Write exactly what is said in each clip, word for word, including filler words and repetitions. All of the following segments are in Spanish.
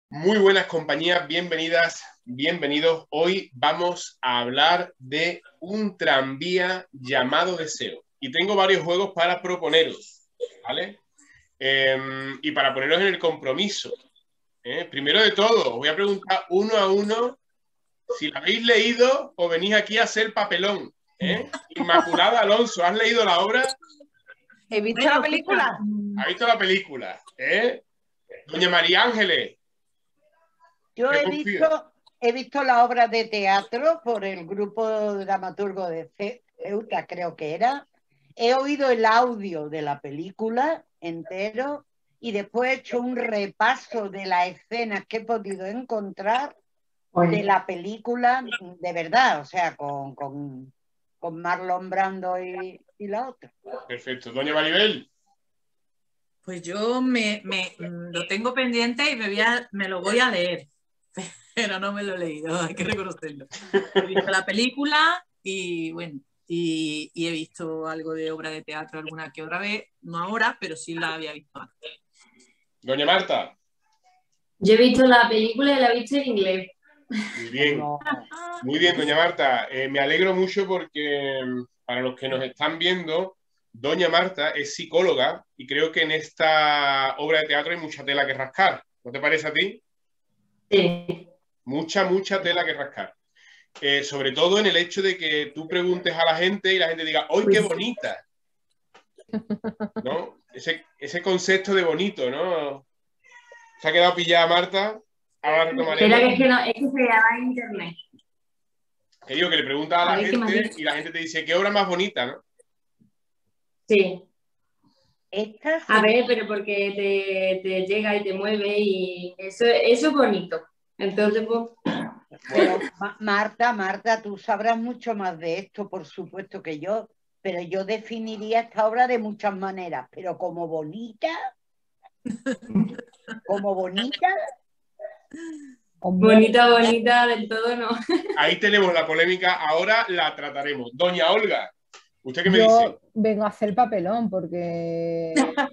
Muy buenas compañías, bienvenidas, bienvenidos. Hoy vamos a hablar de un tranvía llamado Deseo. Y tengo varios juegos para proponeros, ¿vale? Eh, y para poneros en el compromiso. ¿eh? Primero de todo, os voy a preguntar uno a uno si la habéis leído o venís aquí a hacer papelón. ¿eh? Inmaculada Alonso, ¿has leído la obra? ¿He visto Bueno, la película? ¿Has visto la película? ¿eh? Doña María Ángeles. Yo he visto, he visto la obra de teatro por el grupo dramaturgo de Ceuta, creo que era. He oído el audio de la película entero y después he hecho un repaso de las escenas que he podido encontrar de la película de verdad, o sea, con, con, con Marlon Brando y, y la otra. Perfecto. Doña Maribel. Pues yo me, me, lo tengo pendiente y me, voy a, me lo voy a leer, pero no me lo he leído, hay que reconocerlo. He visto la película y bueno, y, y he visto algo de obra de teatro alguna que otra vez, no ahora, pero sí la había visto antes. Doña Marta. Yo he visto la película y la he visto en inglés. Muy bien, muy bien, doña Marta. Eh, me alegro mucho porque para los que nos están viendo, doña Marta es psicóloga y creo que en esta obra de teatro hay mucha tela que rascar. ¿No te parece a ti? Sí. Mucha, mucha tela que rascar. Eh, sobre todo en el hecho de que tú preguntes a la gente y la gente diga, ¡ay, qué bonita! ¿No? Ese, ese concepto de bonito, ¿no? ¿Se ha quedado pillada Marta? Ahora retomaremos. Espera, que es que, no, es que se graba en internet. Que digo, que le preguntas a la A ver, ¿qué más gente dice? y la gente te dice, ¿qué obra más bonita, no? Sí. Esta A ver, pero porque te, te llega y te mueve y eso, eso es bonito. Entonces, pues... Pero Ma- Marta, Marta, tú sabrás mucho más de esto, por supuesto que yo, pero yo definiría esta obra de muchas maneras, pero como bonita, como bonita, Bonita, bonita, del todo no. Ahí tenemos la polémica, ahora la trataremos. Doña Olga, ¿usted qué me Yo dice? vengo a hacer papelón porque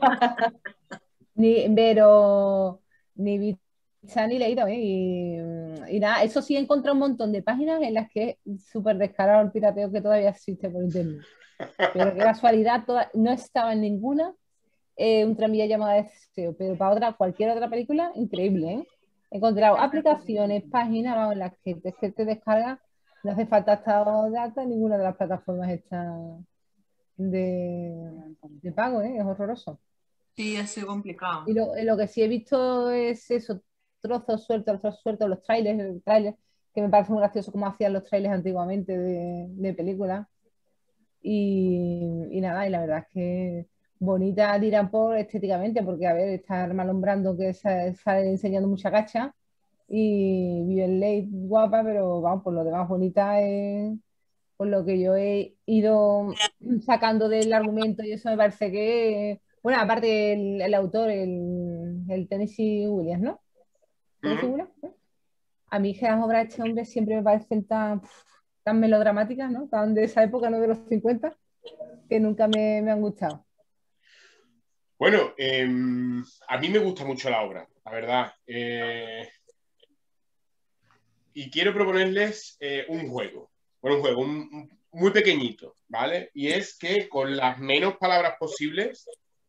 ni, pero ni vista ni leído, ¿eh? Y, y nada, eso sí he encontrado un montón de páginas en las que es súper descarado el pirateo que todavía existe por internet. Pero qué casualidad, toda, no estaba en ninguna eh, un tranvía llamado Deseo, pero para otra, cualquier otra película, increíble, ¿eh? He encontrado aplicaciones, páginas, vamos, en las que te, que te descargas, no hace falta estado de alta en ninguna de las plataformas estas de, de pago, ¿eh? Es horroroso. Sí, ha sido complicado. Y lo, lo que sí he visto es eso, trozos sueltos, trozos sueltos, los trailers, el trailer, que me parece muy gracioso cómo hacían los trailers antiguamente de, de películas. Y, y nada, y la verdad es que bonita dirán por estéticamente, porque a ver, está Marlon Brando que sale, sale enseñando mucha cacha y Vivian Leigh guapa, pero vamos, por lo demás bonita es por lo que yo he ido sacando del argumento y eso me parece que, bueno, aparte el, el autor, el, el Tennessee Williams, ¿no? ¿Tennessee Uh-huh. Williams? ¿Eh? A mí que las obras de este hombre siempre me parecen tan, tan melodramáticas, ¿no? Tan de esa época, no de los cincuenta, que nunca me, me han gustado. Bueno, eh, a mí me gusta mucho la obra, la verdad. Eh, y quiero proponerles eh, un juego. Bueno, un juego un, un, muy pequeñito, ¿vale? Y es que con las menos palabras posibles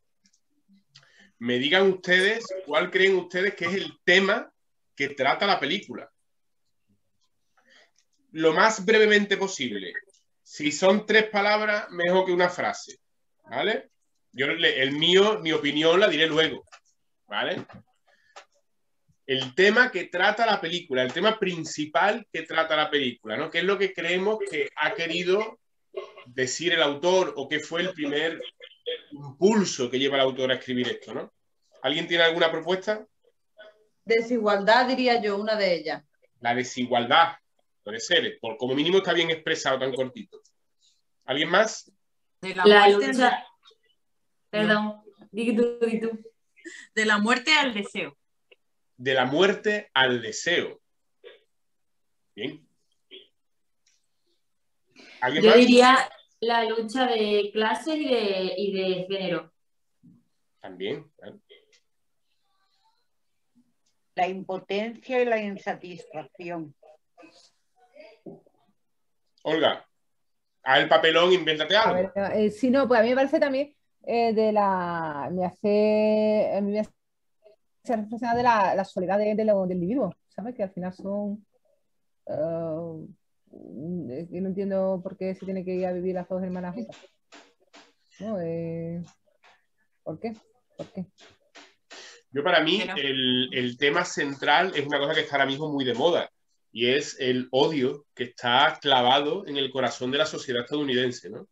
me digan ustedes cuál creen ustedes que es el tema que trata la película. Lo más brevemente posible. Si son tres palabras, mejor que una frase, ¿vale? Yo el mío, mi opinión la diré luego, ¿vale? El tema que trata la película, el tema principal que trata la película, ¿no? ¿Qué es lo que creemos que ha querido decir el autor o qué fue el primer impulso que lleva el autor a escribir esto, ¿no? ¿Alguien tiene alguna propuesta? Desigualdad, diría yo, una de ellas. La desigualdad, puede ser, por, como mínimo está bien expresado tan cortito. ¿Alguien más? De la, La muerte lucha... al... Perdón, no. di tú, di tú. De la muerte al deseo. De la muerte al deseo. Bien. ¿Alguien Yo más? diría la lucha de clases y de, y de género. También. ¿Vale? la impotencia y la insatisfacción. Olga, a el papelón, invéntate A algo. ver, eh, si no, pues a mí me parece también eh, de la. Me hace. A mí me hace reflexionar de la, la soledad de, de lo- del individuo, ¿sabes? Que al final son. eh, eh, que no entiendo por qué se tiene que ir a vivir las dos hermanas juntas. ¿No? Eh, ¿por qué? ¿Por qué? Yo para mí Bueno. el, el tema central es una cosa que está ahora mismo muy de moda y es el odio que está clavado en el corazón de la sociedad estadounidense, ¿no?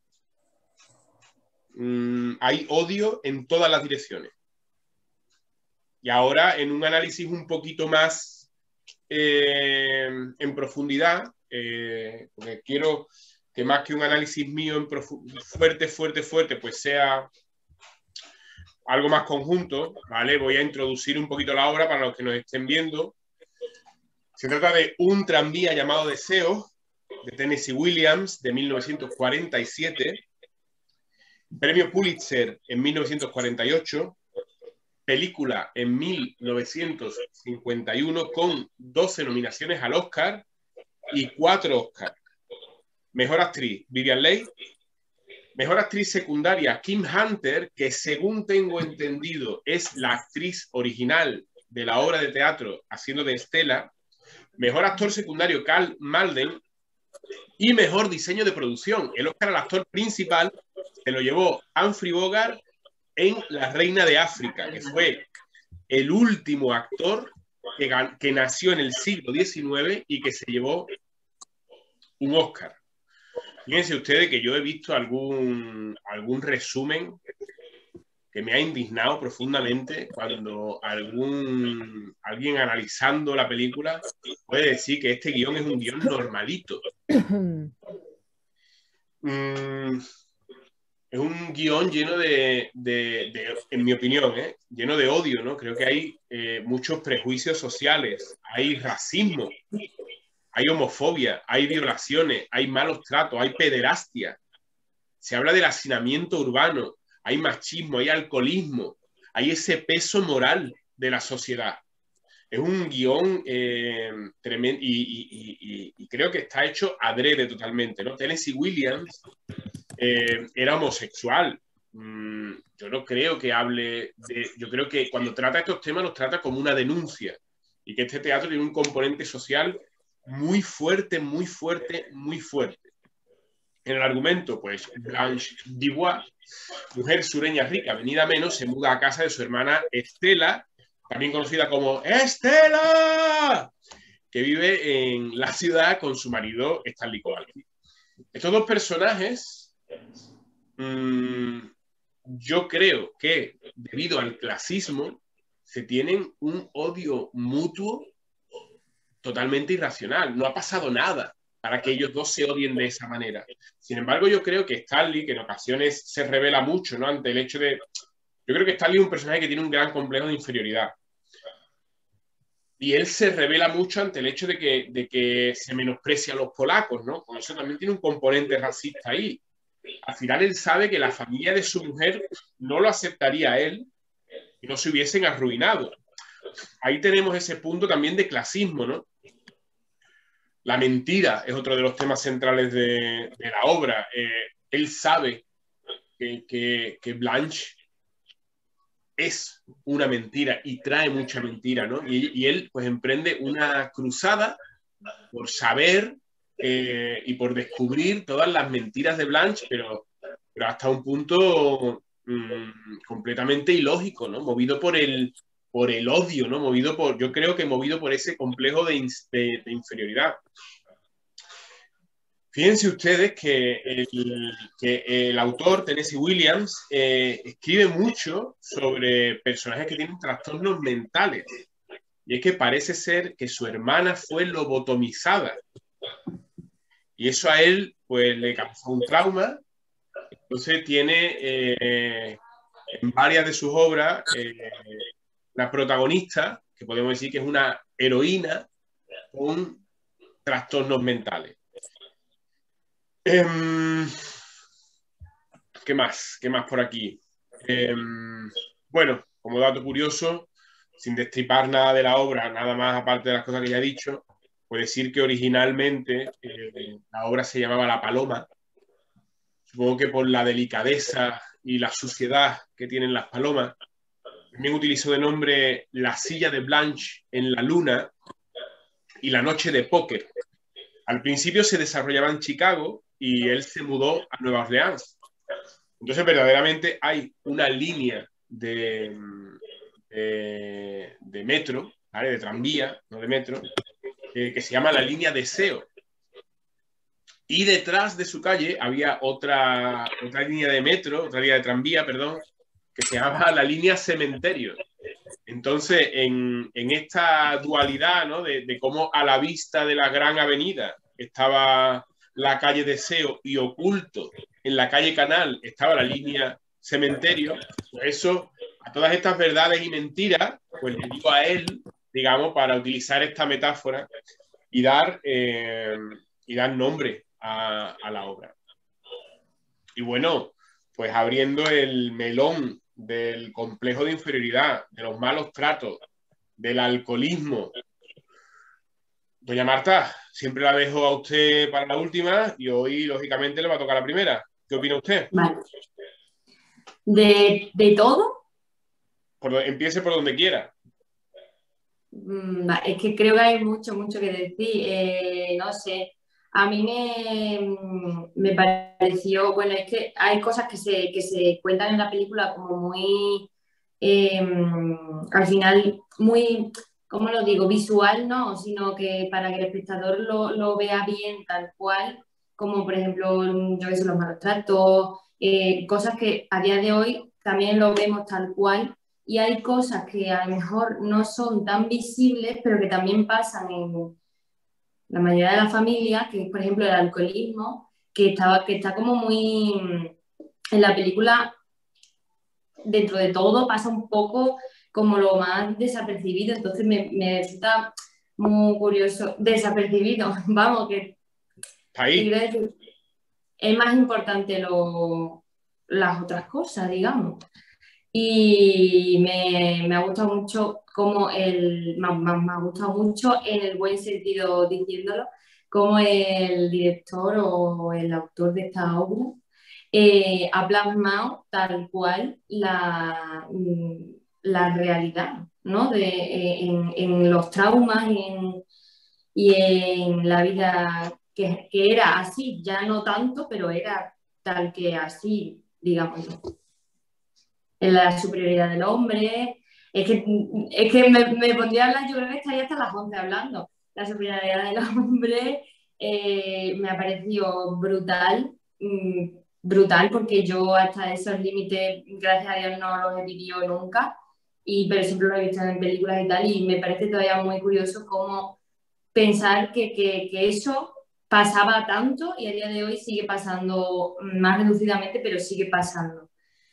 Mm, hay odio en todas las direcciones. Y ahora en un análisis un poquito más eh, en profundidad, eh, porque quiero que más que un análisis mío en fuerte, fuerte, fuerte, pues sea algo más conjunto, ¿vale? Voy a introducir un poquito la obra para los que nos estén viendo. Se trata de Un tranvía llamado Deseo, de Tennessee Williams, de mil novecientos cuarenta y siete, premio Pulitzer en mil novecientos cuarenta y ocho, película en mil novecientos cincuenta y uno con doce nominaciones al Oscar y cuatro Oscars. Mejor actriz, Vivian Leigh. Mejor actriz secundaria, Kim Hunter, que según tengo entendido es la actriz original de la obra de teatro haciendo de Estela. Mejor actor secundario, Karl Malden. Y mejor diseño de producción. El Oscar al actor principal se lo llevó Humphrey Bogart en La Reina de África, que fue el último actor que, que nació en el siglo diecinueve y que se llevó un Oscar. Fíjense ustedes que yo he visto algún, algún resumen que me ha indignado profundamente cuando algún, alguien analizando la película puede decir que este guión es un guión normalito. Mm, es un guión lleno de, de, de en mi opinión, ¿eh? lleno de odio, ¿no? Creo que hay eh, muchos prejuicios sociales, hay racismo, hay homofobia, hay violaciones, hay malos tratos, hay pederastia. Se habla del hacinamiento urbano, hay machismo, hay alcoholismo, hay ese peso moral de la sociedad. Es un guión eh, tremendo y, y, y, y creo que está hecho adrede totalmente, ¿no? Tennessee Williams eh, era homosexual. Mm, yo no creo que hable de... Yo creo que cuando trata estos temas los trata como una denuncia y que este teatro tiene un componente social muy fuerte, muy fuerte, muy fuerte. En el argumento, pues Blanche Dubois, mujer sureña rica, venida menos, se muda a casa de su hermana Estela, también conocida como Estela, que vive en la ciudad con su marido Stanley Kowalski. Estos dos personajes, mmm, yo creo que debido al clasismo, se tienen un odio mutuo totalmente irracional. No ha pasado nada para que ellos dos se odien de esa manera. Sin embargo, yo creo que Stanley, que en ocasiones se revela mucho, ¿no? Ante el hecho de... Yo creo que Stanley es un personaje que tiene un gran complejo de inferioridad. Y él se revela mucho ante el hecho de que, de que se menosprecia a los polacos, ¿no? Por eso también tiene un componente racista ahí. Al final él sabe que la familia de su mujer no lo aceptaría a él y no se hubiesen arruinado. Ahí tenemos ese punto también de clasismo, ¿no? La mentira es otro de los temas centrales de, de la obra. Eh, él sabe que, que, que Blanche es una mentira y trae mucha mentira, ¿no? Y, y él pues emprende una cruzada por saber eh, y por descubrir todas las mentiras de Blanche, pero, pero hasta un punto mmm, completamente ilógico, ¿no? Movido por el, por el odio, ¿no? Movido por, yo creo que movido por ese complejo de, de, de inferioridad. Fíjense ustedes que el, que el autor, Tennessee Williams, eh, escribe mucho sobre personajes que tienen trastornos mentales. Y es que parece ser que su hermana fue lobotomizada. Y eso a él, pues, le causó un trauma. Entonces tiene eh, en varias de sus obras eh, la protagonista, que podemos decir que es una heroína con trastornos mentales. Eh, ¿Qué más? ¿Qué más por aquí? Eh, bueno, como dato curioso, sin destripar nada de la obra, nada más aparte de las cosas que ya he dicho, puedo decir que originalmente eh, la obra se llamaba La Paloma. Supongo que por la delicadeza y la suciedad que tienen las palomas. También utilizó de nombre La Silla de Blanche en la Luna y La Noche de Póker. Al principio se desarrollaba en Chicago y él se mudó a Nueva Orleans. Entonces, verdaderamente hay una línea de, de, de metro, ¿vale? De tranvía, no de metro, eh, que se llama la línea Deseo. Y detrás de su calle había otra, otra línea de metro, otra línea de tranvía, perdón, que se llamaba la línea Cementerio. Entonces, en, en esta dualidad, ¿no? de, de cómo a la vista de la gran avenida estaba la calle Deseo y oculto en la calle Canal estaba la línea Cementerio, pues eso, a todas estas verdades y mentiras, pues le digo a él, digamos, para utilizar esta metáfora y dar, eh, y dar nombre a, a la obra. Y bueno, pues abriendo el melón del complejo de inferioridad, de los malos tratos, del alcoholismo. Doña Marta, siempre la dejo a usted para la última y hoy, lógicamente, le va a tocar la primera. ¿Qué opina usted? Vale. ¿De, de todo? Por, empiece por donde quiera. Mm, Es que creo que hay mucho, mucho que decir. Eh, no sé. A mí me, me pareció, bueno, es que hay cosas que se, que se cuentan en la película como muy, eh, al final, muy, ¿cómo lo digo? Visual, no, sino que para que el espectador lo, lo vea bien tal cual, como por ejemplo, yo que sé, los malos tratos, eh, cosas que a día de hoy también lo vemos tal cual, y hay cosas que a lo mejor no son tan visibles, pero que también pasan en la mayoría de la familia, que es por ejemplo el alcoholismo, que, estaba, que está como muy en la película, dentro de todo pasa un poco como lo más desapercibido, entonces me, me resulta muy curioso, desapercibido, vamos, que Ahí. decir, es más importante lo, las otras cosas, digamos. Y me, me ha gustado mucho como el, me, me, me ha gustado mucho en el buen sentido diciéndolo, como el director o el autor de esta obra eh, ha plasmado tal cual la, la realidad, ¿no? De, en, en los traumas y en, y en la vida que, que era así, ya no tanto, pero era tal que así, digamos. En la superioridad del hombre. Es que, es que me, me pondría a hablar, yo creo que estaría hasta las once hablando. La superioridad del hombre eh, me ha parecido brutal, mmm, brutal, porque yo hasta esos límites, gracias a Dios, no los he vivido nunca, y, pero siempre lo he visto en películas y tal, y me parece todavía muy curioso cómo pensar que, que, que eso pasaba tanto y a día de hoy sigue pasando más reducidamente, pero sigue pasando.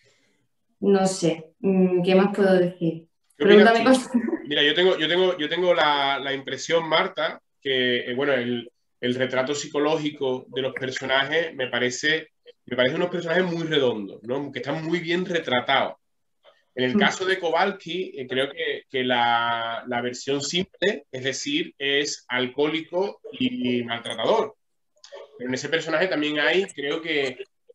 No sé, ¿qué más puedo decir? Pregúntame cosas. Mira, yo tengo, yo tengo, yo tengo la, la impresión, Marta, que eh, bueno, el, el retrato psicológico de los personajes me parece, me parece unos personajes muy redondos, ¿no? Que están muy bien retratados. En el caso de Kowalski, eh, creo que, que la, la versión simple, es decir, es alcohólico y maltratador. Pero en ese personaje también hay, creo que,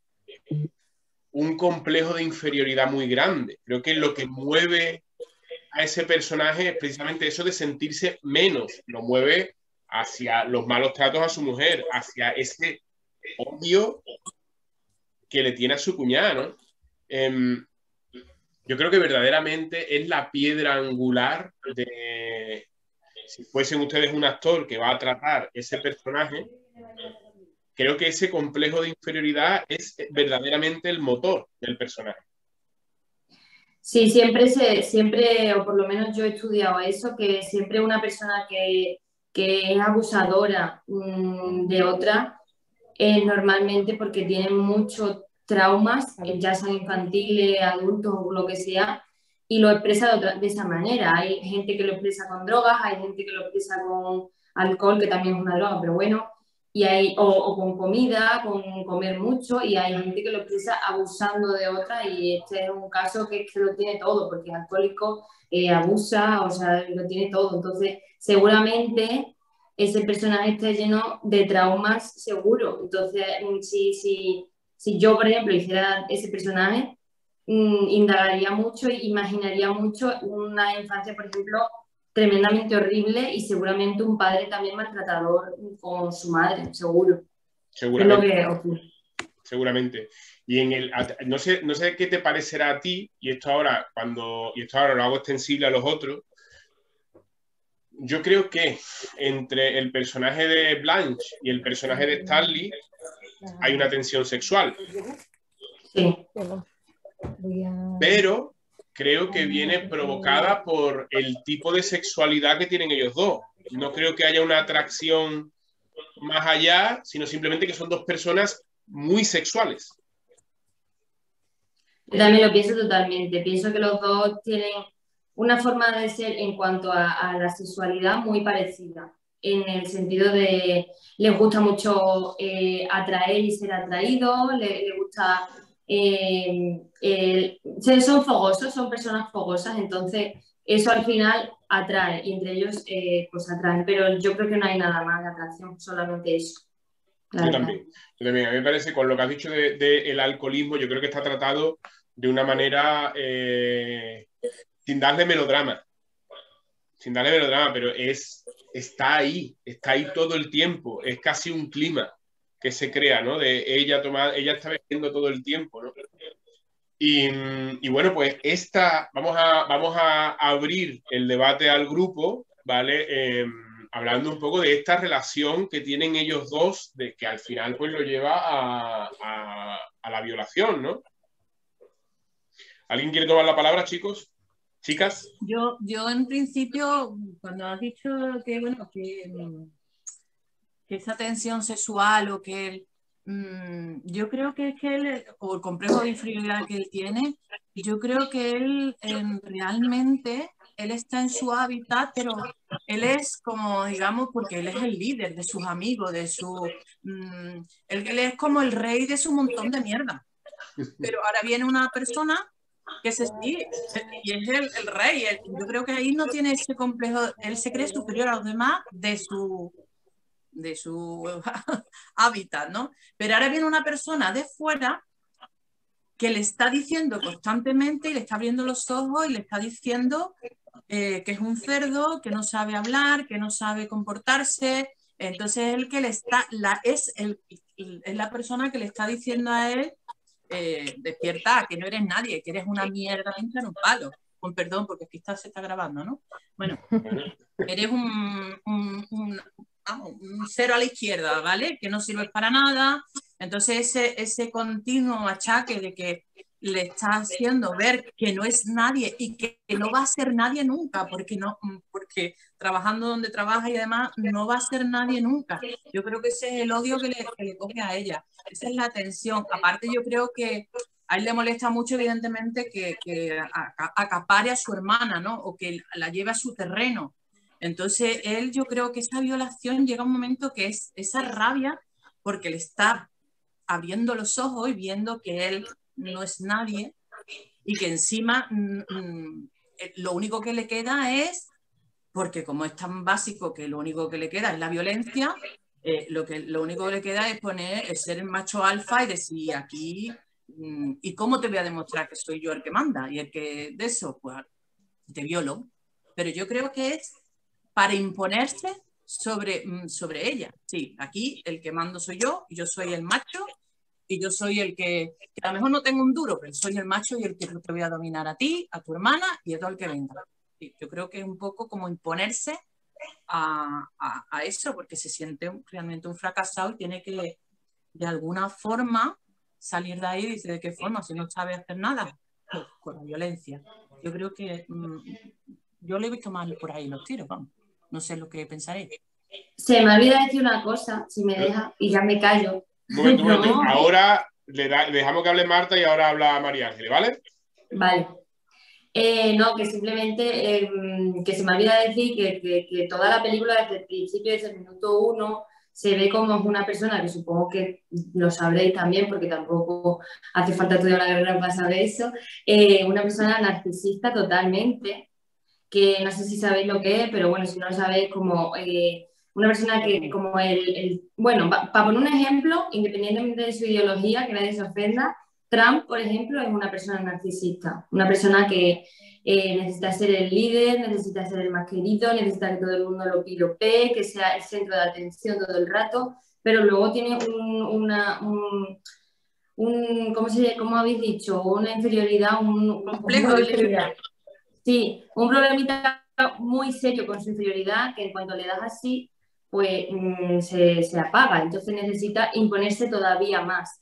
un complejo de inferioridad muy grande. Creo que lo que mueve a ese personaje es precisamente eso de sentirse menos. Lo mueve hacia los malos tratos a su mujer, hacia ese odio que le tiene a su cuñada, ¿no? Eh, yo creo que verdaderamente es la piedra angular de... Si fuesen ustedes un actor que va a tratar ese personaje, creo que ese complejo de inferioridad es verdaderamente el motor del personaje. Sí, siempre, se, siempre, o por lo menos yo he estudiado eso, que siempre una persona que, que es abusadora mmm, de otra es normalmente porque tiene muchos traumas, ya sean infantiles, adultos o lo que sea, y lo expresa de, otra, de esa manera. Hay gente que lo expresa con drogas, hay gente que lo expresa con alcohol, que también es una droga, pero bueno. y hay, o, o con comida, con comer mucho, y hay gente que lo expresa abusando de otra, y este es un caso que, que lo tiene todo, porque es alcohólico, eh, abusa, o sea, lo tiene todo. Entonces, seguramente ese personaje está lleno de traumas, seguro. Entonces, si, si, si yo, por ejemplo, hiciera ese personaje, mmm, indagaría mucho, imaginaría mucho una infancia, por ejemplo, tremendamente horrible, y seguramente un padre también maltratador con su madre, seguro. Seguramente. Es lo que ocurre. Seguramente. Y en el, no sé, no sé qué te parecerá a ti, y esto ahora, cuando, y esto ahora lo hago extensible a los otros. Yo creo que entre el personaje de Blanche y el personaje de Stanley hay una tensión sexual. Sí. Pero creo que viene provocada por el tipo de sexualidad que tienen ellos dos. No creo que haya una atracción más allá, sino simplemente que son dos personas muy sexuales. Yo también lo pienso totalmente. Pienso que los dos tienen una forma de ser en cuanto a, a la sexualidad muy parecida, en el sentido de les gusta mucho eh, atraer y ser atraídos, les, les gusta... Eh, eh, son fogosos, son personas fogosas, entonces eso al final atrae, y entre ellos eh, pues atraen, pero yo creo que no hay nada más de atracción, solamente eso. Yo también, yo también, a mí me parece, con lo que has dicho del de, de alcoholismo, yo creo que está tratado de una manera eh, sin darle melodrama, sin darle melodrama, pero es, está ahí, está ahí todo el tiempo, es casi un clima que se crea, ¿no? De ella tomar, ella está bebiendo todo el tiempo, ¿no? Y, y bueno, pues esta, vamos a, vamos a abrir el debate al grupo, ¿vale? Eh, hablando un poco de esta relación que tienen ellos dos, de que al final pues lo lleva a, a, a la violación, ¿no? ¿Alguien quiere tomar la palabra, chicos? ¿Chicas? Yo, yo en principio, cuando has dicho que, bueno, que, que esa tensión sexual o que él, mmm, yo creo que es que él, o el complejo de inferioridad que él tiene, yo creo que él en, realmente, él está en su hábitat, pero él es como, digamos, porque él es el líder de sus amigos, de su... Mmm, él, él es como el rey de su montón de mierda. Pero ahora viene una persona que se sigue, y es el, el rey. El, yo creo que ahí no tiene ese complejo, él se cree superior a los demás de su, de su hábitat, ¿no? Pero ahora viene una persona de fuera que le está diciendo constantemente, y le está abriendo los ojos y le está diciendo eh, que es un cerdo, que no sabe hablar, que no sabe comportarse. Entonces el que le está, la, es, el, es la persona que le está diciendo a él: Eh, despierta, que no eres nadie, que eres una mierda hincha en un palo. Con perdón, porque aquí está, se está grabando, ¿no? Bueno, eres un, un, un, vamos, un cero a la izquierda, ¿vale? Que no sirves para nada. Entonces ese, ese continuo achaque de que le está haciendo ver que no es nadie y que no va a ser nadie nunca, porque, no, porque trabajando donde trabaja y demás, no va a ser nadie nunca. Yo creo que ese es el odio que le, que le coge a ella. Esa es la tensión. Aparte, yo creo que a él le molesta mucho, evidentemente, que, que acapare a su hermana, ¿no? O que la lleve a su terreno. Entonces, él, yo creo que esa violación llega a un momento que es esa rabia, porque le está abriendo los ojos y viendo que él no es nadie, y que encima mmm, lo único que le queda es, porque como es tan básico que lo único que le queda es la violencia, eh, lo, que, lo único que le queda es poner, es ser el macho alfa y decir aquí, mmm, ¿y cómo te voy a demostrar que soy yo el que manda? Y el que de eso, pues te violo. Pero yo creo que es para imponerse sobre, sobre ella. Sí, aquí el que mando soy yo, y yo soy el macho, y yo soy el que, que a lo mejor no tengo un duro, pero soy el macho y el que te voy a dominar a ti, a tu hermana y a todo el que venga. Sí, yo creo que es un poco como imponerse a, a, a eso, porque se siente un, realmente un fracasado y tiene que de alguna forma salir de ahí. Y dice, ¿de qué forma? Si no sabe hacer nada, pues con la violencia. Yo creo que mmm, yo le he visto mal por ahí los tiros, vamos. No sé lo que pensaréis. Se me olvida decir una cosa, si me deja, y ya me callo. Un momento, un momento. No. Ahora le, da, le dejamos que hable Marta y ahora habla María Ángeles, ¿vale? Vale. Eh, no, que simplemente eh, que se me olvida decir que, que, que toda la película desde el principio, desde el minuto uno, se ve como una persona que supongo que lo sabréis también, porque tampoco hace falta estudiar una carrera para saber eso, eh, una persona narcisista totalmente, que no sé si sabéis lo que es, pero bueno, si no lo sabéis, como eh, una persona que como el, el bueno, para pa poner un ejemplo, independientemente de su ideología, que nadie se ofenda, Trump, por ejemplo, es una persona narcisista, una persona que eh, necesita ser el líder, necesita ser el más querido, necesita que todo el mundo lo piropee, que sea el centro de atención todo el rato, pero luego tiene un, una, un, un ¿cómo, se, ¿cómo habéis dicho? Una inferioridad, un, un Complejo de inferioridad. Sí, un problemita muy serio con su inferioridad, que en cuanto le das así, pues mmm, se, se apaga, entonces necesita imponerse todavía más.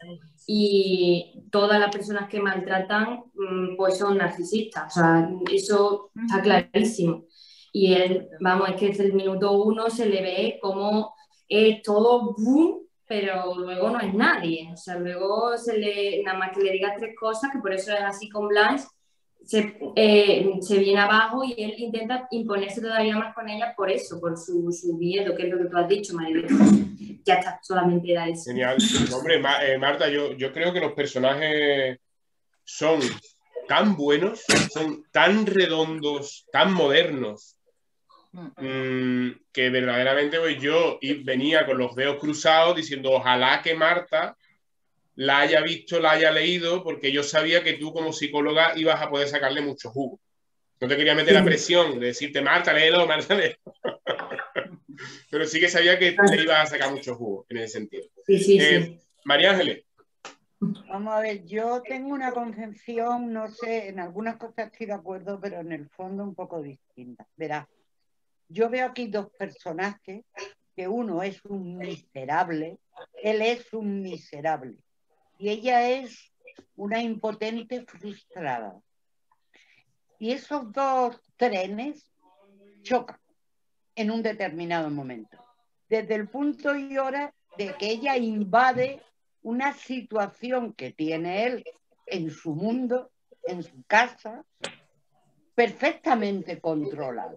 Y todas las personas que maltratan, mmm, pues son narcisistas, o sea, eso está clarísimo. Y él, vamos, es que desde el minuto uno se le ve como es todo boom, pero luego no es nadie, o sea, luego se le, nada más que le digas tres cosas, que por eso es así con Blanche, Se, eh, se viene abajo y él intenta imponerse todavía más con ella por eso, por su, su miedo, que es lo que tú has dicho, Maribel. Ya está, solamente era eso. Genial. Hombre, Ma eh, Marta, yo, yo creo que los personajes son tan buenos, son tan redondos, tan modernos, mmm, que verdaderamente pues, yo venía con los dedos cruzados diciendo ojalá que Marta la haya visto, la haya leído, porque yo sabía que tú como psicóloga ibas a poder sacarle mucho jugo. No te quería meter la presión de decirte, Marta, léelo, Marta, léelo. Pero sí que sabía que le ibas a sacar mucho jugo en ese sentido. Sí, sí, eh, sí. María Ángeles. Vamos a ver, yo tengo una concepción, no sé, en algunas cosas estoy de acuerdo, pero en el fondo un poco distinta. Verás, yo veo aquí dos personajes, que uno es un miserable, él es un miserable. Y ella es una impotente frustrada. Y esos dos trenes chocan en un determinado momento. Desde el punto y hora de que ella invade una situación que tiene él en su mundo, en su casa, perfectamente controlada.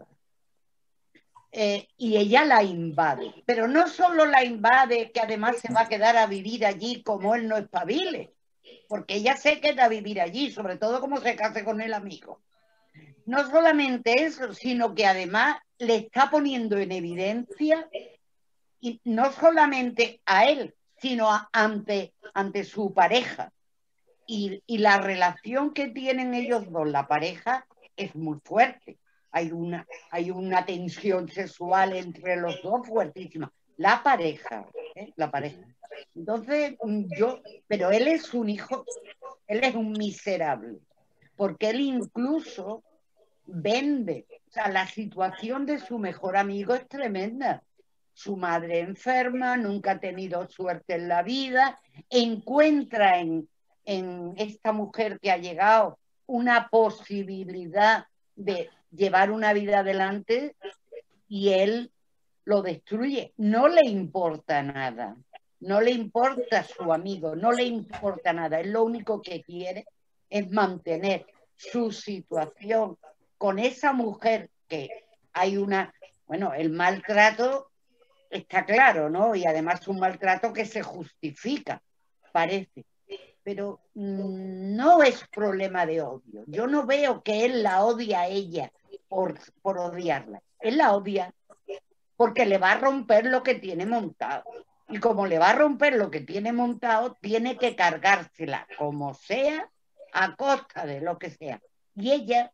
Eh, y ella la invade. Pero no solo la invade, que además se va a quedar a vivir allí como él no espabile, porque ella se queda a vivir allí, sobre todo como se case con el amigo. No solamente eso, sino que además le está poniendo en evidencia, y no solamente a él, sino a, ante, ante su pareja. Y, y la relación que tienen ellos dos, la pareja, es muy fuerte. Hay una, hay una tensión sexual entre los dos fuertísima. La pareja, ¿eh? La pareja. Entonces, yo, pero él es un hijo, él es un miserable, porque él incluso vende, o sea, la situación de su mejor amigo es tremenda. Su madre enferma, nunca ha tenido suerte en la vida, encuentra en, en esta mujer que ha llegado una posibilidad de llevar una vida adelante y él lo destruye. No le importa nada, no le importa su amigo, no le importa nada. Él lo único que quiere es mantener su situación con esa mujer, que hay una, bueno, el maltrato está claro, ¿no? Y además un maltrato que se justifica, parece. Pero mmm, no es problema de odio. Yo no veo que él la odia a ella por, por odiarla. Él la odia porque le va a romper lo que tiene montado. Y como le va a romper lo que tiene montado, tiene que cargársela, como sea, a costa de lo que sea. Y ella,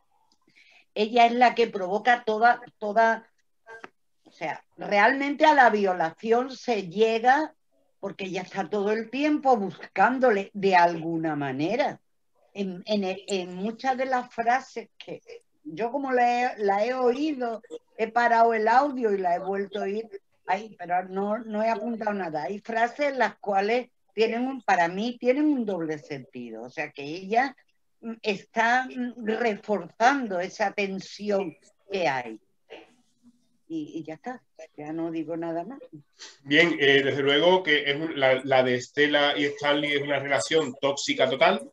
ella es la que provoca toda, toda, o sea, realmente a la violación se llega porque ella está todo el tiempo buscándole de alguna manera. En, en, en muchas de las frases que yo como la he, la he oído, he parado el audio y la he vuelto a oír, ay, pero no, no he apuntado nada. Hay frases en las cuales tienen un, para mí tienen un doble sentido. O sea que ella está reforzando esa tensión que hay. Y, y ya está, ya no digo nada más. Bien, eh, desde luego que es un, la, la de Estela y Stanley es una relación tóxica total.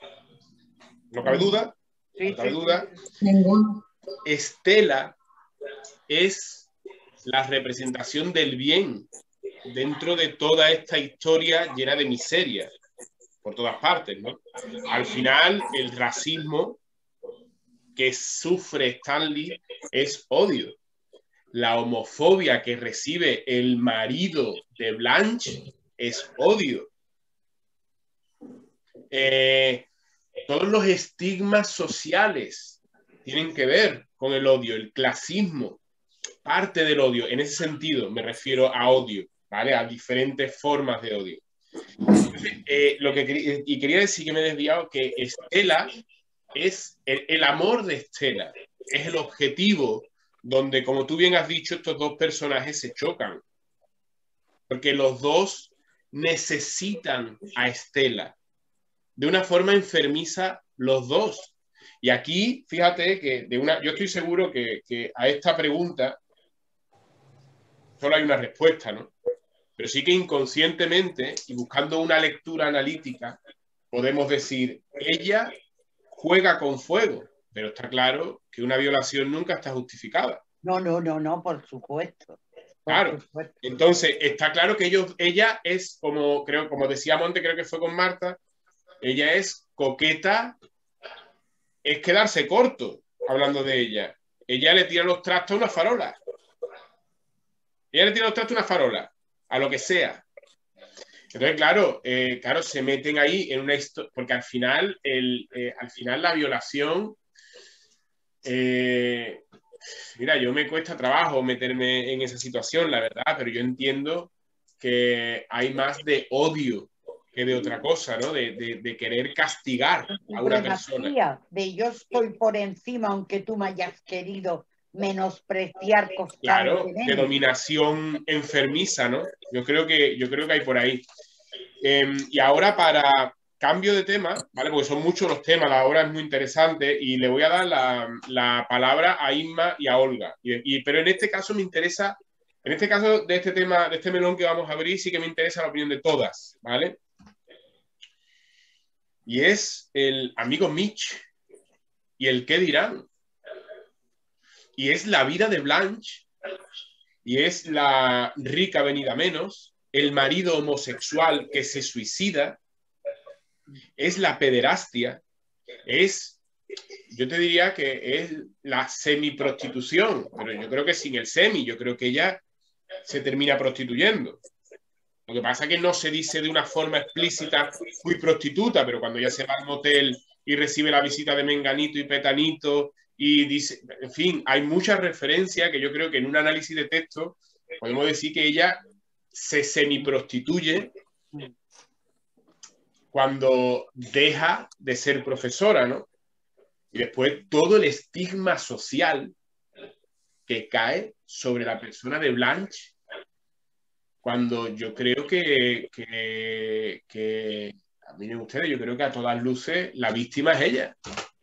No cabe duda. Sí, no cabe sí, duda. sí. Estela es la representación del bien dentro de toda esta historia llena de miseria por todas partes, ¿no? Al final, el racismo que sufre Stanley es odio. La homofobia que recibe el marido de Blanche es odio. Eh, todos los estigmas sociales tienen que ver con el odio, el clasismo, parte del odio. En ese sentido me refiero a odio, ¿vale? A diferentes formas de odio. Entonces, eh, lo que quería, y quería decir que me he desviado, que Estela es el, el amor de Estela, es el objetivo donde, como tú bien has dicho, estos dos personajes se chocan. Porque los dos necesitan a Estela. De una forma enfermiza, los dos. Y aquí, fíjate que de una, yo estoy seguro que, que a esta pregunta solo hay una respuesta, ¿no? Pero sí que inconscientemente, y buscando una lectura analítica, podemos decir, ella juega con fuego, pero está claro que una violación nunca está justificada. No, no, no, no, por supuesto. Por Claro. supuesto. Entonces, está claro que ellos, ella es, como creo, como decíamos antes, creo que fue con Marta, ella es coqueta, es quedarse corto, hablando de ella. Ella le tira los trastos a una farola. Ella le tira los trastos a una farola, a lo que sea. Entonces, claro, eh, claro, se meten ahí en una historia, porque al final, el, eh, al final la violación, eh, mira, yo me cuesta trabajo meterme en esa situación, la verdad, pero yo entiendo que hay más de odio que de otra cosa, ¿no? De, de, de querer castigar a una persona. De yo estoy por encima, aunque tú me hayas querido menospreciar constantemente. Claro, de dominación enfermiza, ¿no? Yo creo que, yo creo que hay por ahí. Eh, y ahora, para cambio de tema, ¿vale? Porque son muchos los temas, la obra es muy interesante y le voy a dar la, la palabra a Inma y a Olga. Y, y, pero en este caso me interesa, en este caso de este tema, de este melón que vamos a abrir, sí que me interesa la opinión de todas, ¿vale? Y es el amigo Mitch y el qué dirán. Y es la vida de Blanche, y es la rica venida menos, el marido homosexual que se suicida, es la pederastia, es, yo te diría que es la semiprostitución, pero yo creo que sin el semi, yo creo que ella se termina prostituyendo. Lo que pasa es que no se dice de una forma explícita, fui prostituta, pero cuando ella se va al motel y recibe la visita de Menganito y Petanito, y dice, en fin, hay muchas referencias que yo creo que en un análisis de texto podemos decir que ella se semiprostituye cuando deja de ser profesora, ¿no? Y después todo el estigma social que cae sobre la persona de Blanche, cuando yo creo que, que, que a mí me gusta, yo creo que a todas luces la víctima es ella.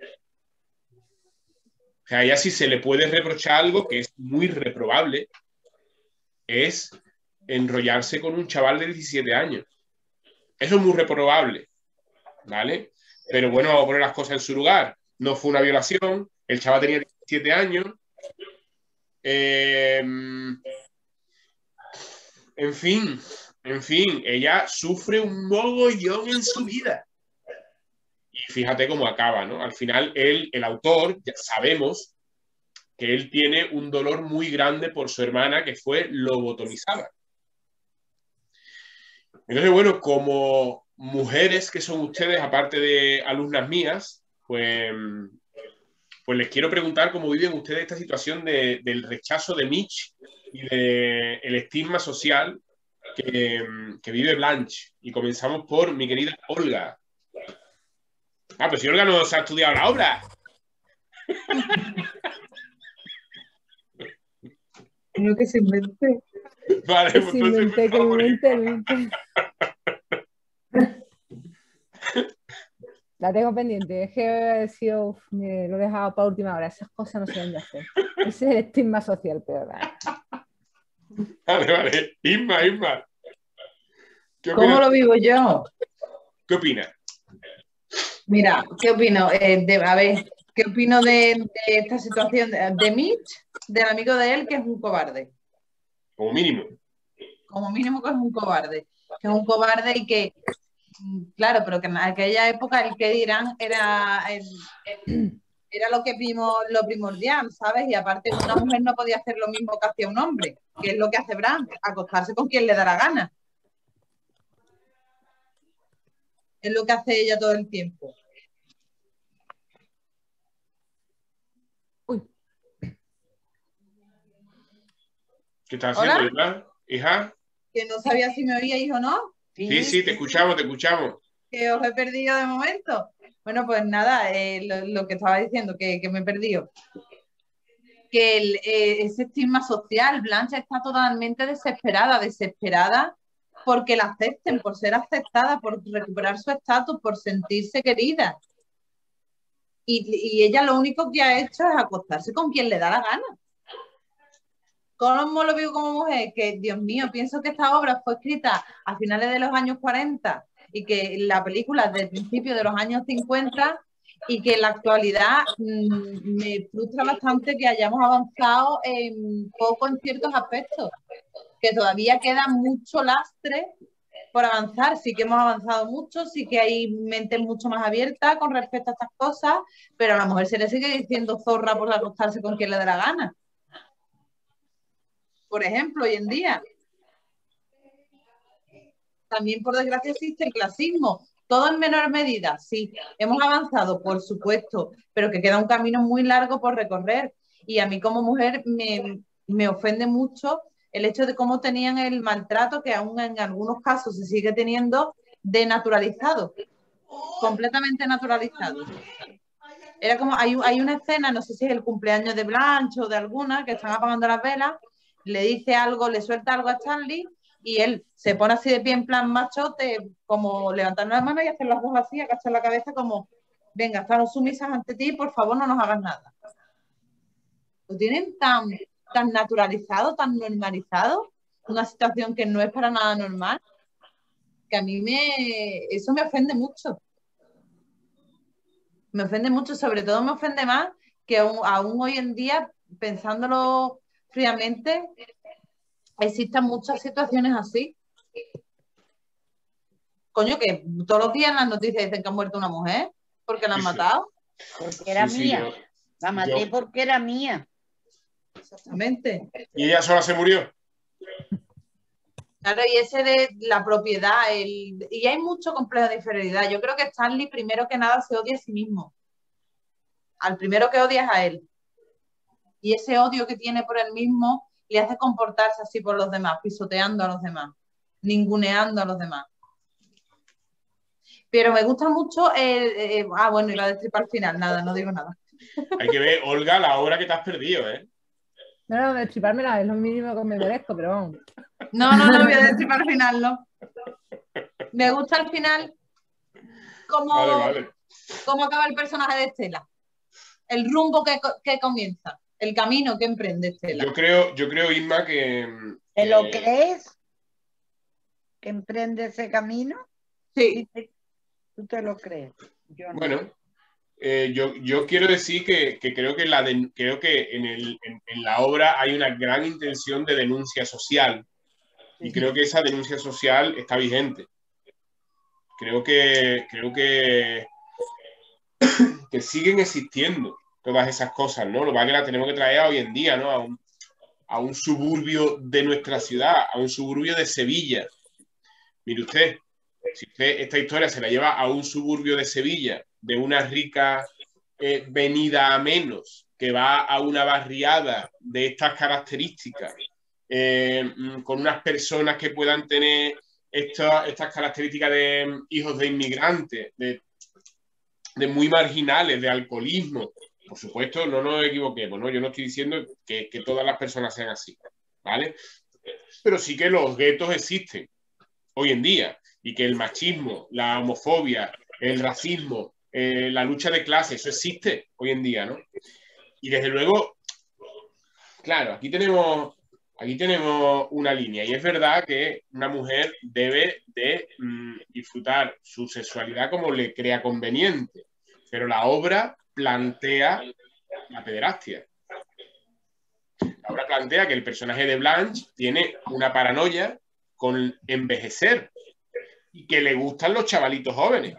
O sea, a ella sí se le puede reprochar algo que es muy reprobable, es enrollarse con un chaval de diecisiete años. Eso es muy reprobable, ¿vale? Pero bueno, vamos a poner las cosas en su lugar. No fue una violación, el chaval tenía diecisiete años. Eh, en fin, en fin, ella sufre un mogollón en su vida. Y fíjate cómo acaba, ¿no? Al final, él, el autor, ya sabemos que él tiene un dolor muy grande por su hermana que fue lobotomizada. Entonces, bueno, como mujeres que son ustedes, aparte de alumnas mías, pues, pues les quiero preguntar cómo viven ustedes esta situación de, del rechazo de Mitch y del estigma social que, que vive Blanche. Y comenzamos por mi querida Olga. Ah, pues si Olga no se ha estudiado la obra. No, que se inventé. Vale, Que pues se entonces inventé, que empezamos por inventé, Inma. inventé. La tengo pendiente, es que he sido, uf, me lo he dejado para última hora, esas cosas no se deben de hacer. Ese es el estigma social, pero vale. Vale, vale. Inma, Inma. ¿Qué ¿Cómo opinas? lo vivo yo? ¿Qué opinas? Mira, ¿qué opino? Eh, de, a ver, ¿qué opino de, de esta situación de, de Mitch, del amigo de él, que es un cobarde? Como mínimo. como mínimo que es un cobarde, que es un cobarde y que, claro, pero que en aquella época el que dirán era, el, era lo que vimos, lo primordial, ¿sabes? Y aparte una mujer no podía hacer lo mismo que hacía un hombre, que es lo que hace Bran, acostarse con quien le da la gana. Es lo que hace ella todo el tiempo. Uy. ¿Qué estás haciendo, ¿Hola? hija? ¿Hija? Que no sabía si me oíais o no. Sí, sí, te escuchamos, te escuchamos. Que os he perdido de momento. Bueno, pues nada, eh, lo, lo que estaba diciendo, que, que me he perdido. Que el, eh, ese estigma social, Blanche está totalmente desesperada, desesperada porque la acepten, por ser aceptada, por recuperar su estatus, por sentirse querida. Y, y ella lo único que ha hecho es acostarse con quien le da la gana. ¿Cómo lo veo como mujer? Que, Dios mío, pienso que esta obra fue escrita a finales de los años cuarenta y que la película es del principio de los años cincuenta y que en la actualidad mmm, me frustra bastante que hayamos avanzado en poco en ciertos aspectos, que todavía queda mucho lastre por avanzar. Sí que hemos avanzado mucho, sí que hay mentes mucho más abiertas con respecto a estas cosas, pero a la mujer se le sigue diciendo zorra por acostarse con quien le dé la gana. Por ejemplo, hoy en día. También, por desgracia, existe el clasismo. Todo en menor medida, sí. Hemos avanzado, por supuesto, pero que queda un camino muy largo por recorrer. Y a mí como mujer me, me ofende mucho el hecho de cómo tenían el maltrato, que aún en algunos casos se sigue teniendo, de naturalizado. Completamente naturalizado. Era como, hay, hay una escena, no sé si es el cumpleaños de Blanche o de alguna, que están apagando las velas, le dice algo, le suelta algo a Stanley y él se pone así de pie en plan machote, como levantando las manos y hacer las dos así, agachar la cabeza como, venga, estamos sumisas ante ti, por favor no nos hagas nada. Lo tienen tan, tan naturalizado, tan normalizado, una situación que no es para nada normal, que a mí me, eso me ofende mucho. Me ofende mucho, sobre todo me ofende más que aún, aún hoy en día, pensándolo fríamente, existan muchas situaciones así. Coño, que todos los días en las noticias dicen que ha muerto una mujer porque la han Sí, sí. matado. Porque era Sí, sí, mía. yo- La maté yo- porque era mía. Exactamente. Y ella sola se murió. Claro, y ese de la propiedad, el... y hay mucho complejo de inferioridad. Yo creo que Stanley, primero que nada, se odia a sí mismo. Al primero que odia es a él. Y ese odio que tiene por él mismo le hace comportarse así por los demás, pisoteando a los demás, ninguneando a los demás. Pero me gusta mucho el... Eh, ah, bueno, iba a decir para el final, nada, no digo nada. Hay que ver, Olga, la obra que te has perdido, ¿eh? No, no, destripármela es lo mínimo que me merezco, pero vamos. No, no, no, voy a decir para el final, no. Me gusta al final cómo, Vale, vale. cómo acaba el personaje de Estela. El rumbo que, que comienza, el camino que emprende Estela. Yo creo, yo creo, Isma, que... ¿Te lo eh, crees? ¿Que emprende ese camino? Sí. ¿Tú te lo crees? Yo no. Bueno, eh, yo, yo quiero decir que, que creo que, la de- creo que en, el, en, en la obra hay una gran intención de denuncia social y creo que esa denuncia social está vigente. Creo que, creo que, que siguen existiendo todas esas cosas, ¿no? Lo que pasa es que las tenemos que traer hoy en día, ¿no? A un, a un suburbio de nuestra ciudad, a un suburbio de Sevilla. Mire usted, si usted esta historia se la lleva a un suburbio de Sevilla, de una rica eh, venida a menos, que va a una barriada de estas características, eh, con unas personas que puedan tener esta, estas características de um, hijos de inmigrantes, de, de muy marginales, de alcoholismo. Por supuesto, no nos equivoquemos, ¿no? Yo no estoy diciendo que, que todas las personas sean así, ¿vale? Pero sí que los guetos existen hoy en día y que el machismo, la homofobia, el racismo, eh, la lucha de clases, eso existe hoy en día, ¿no? Y desde luego, claro, aquí tenemos, aquí tenemos una línea y es verdad que una mujer debe de mm, disfrutar su sexualidad como le crea conveniente, pero la obra plantea la pederastia. La obra plantea que el personaje de Blanche tiene una paranoia con envejecer y que le gustan los chavalitos jóvenes.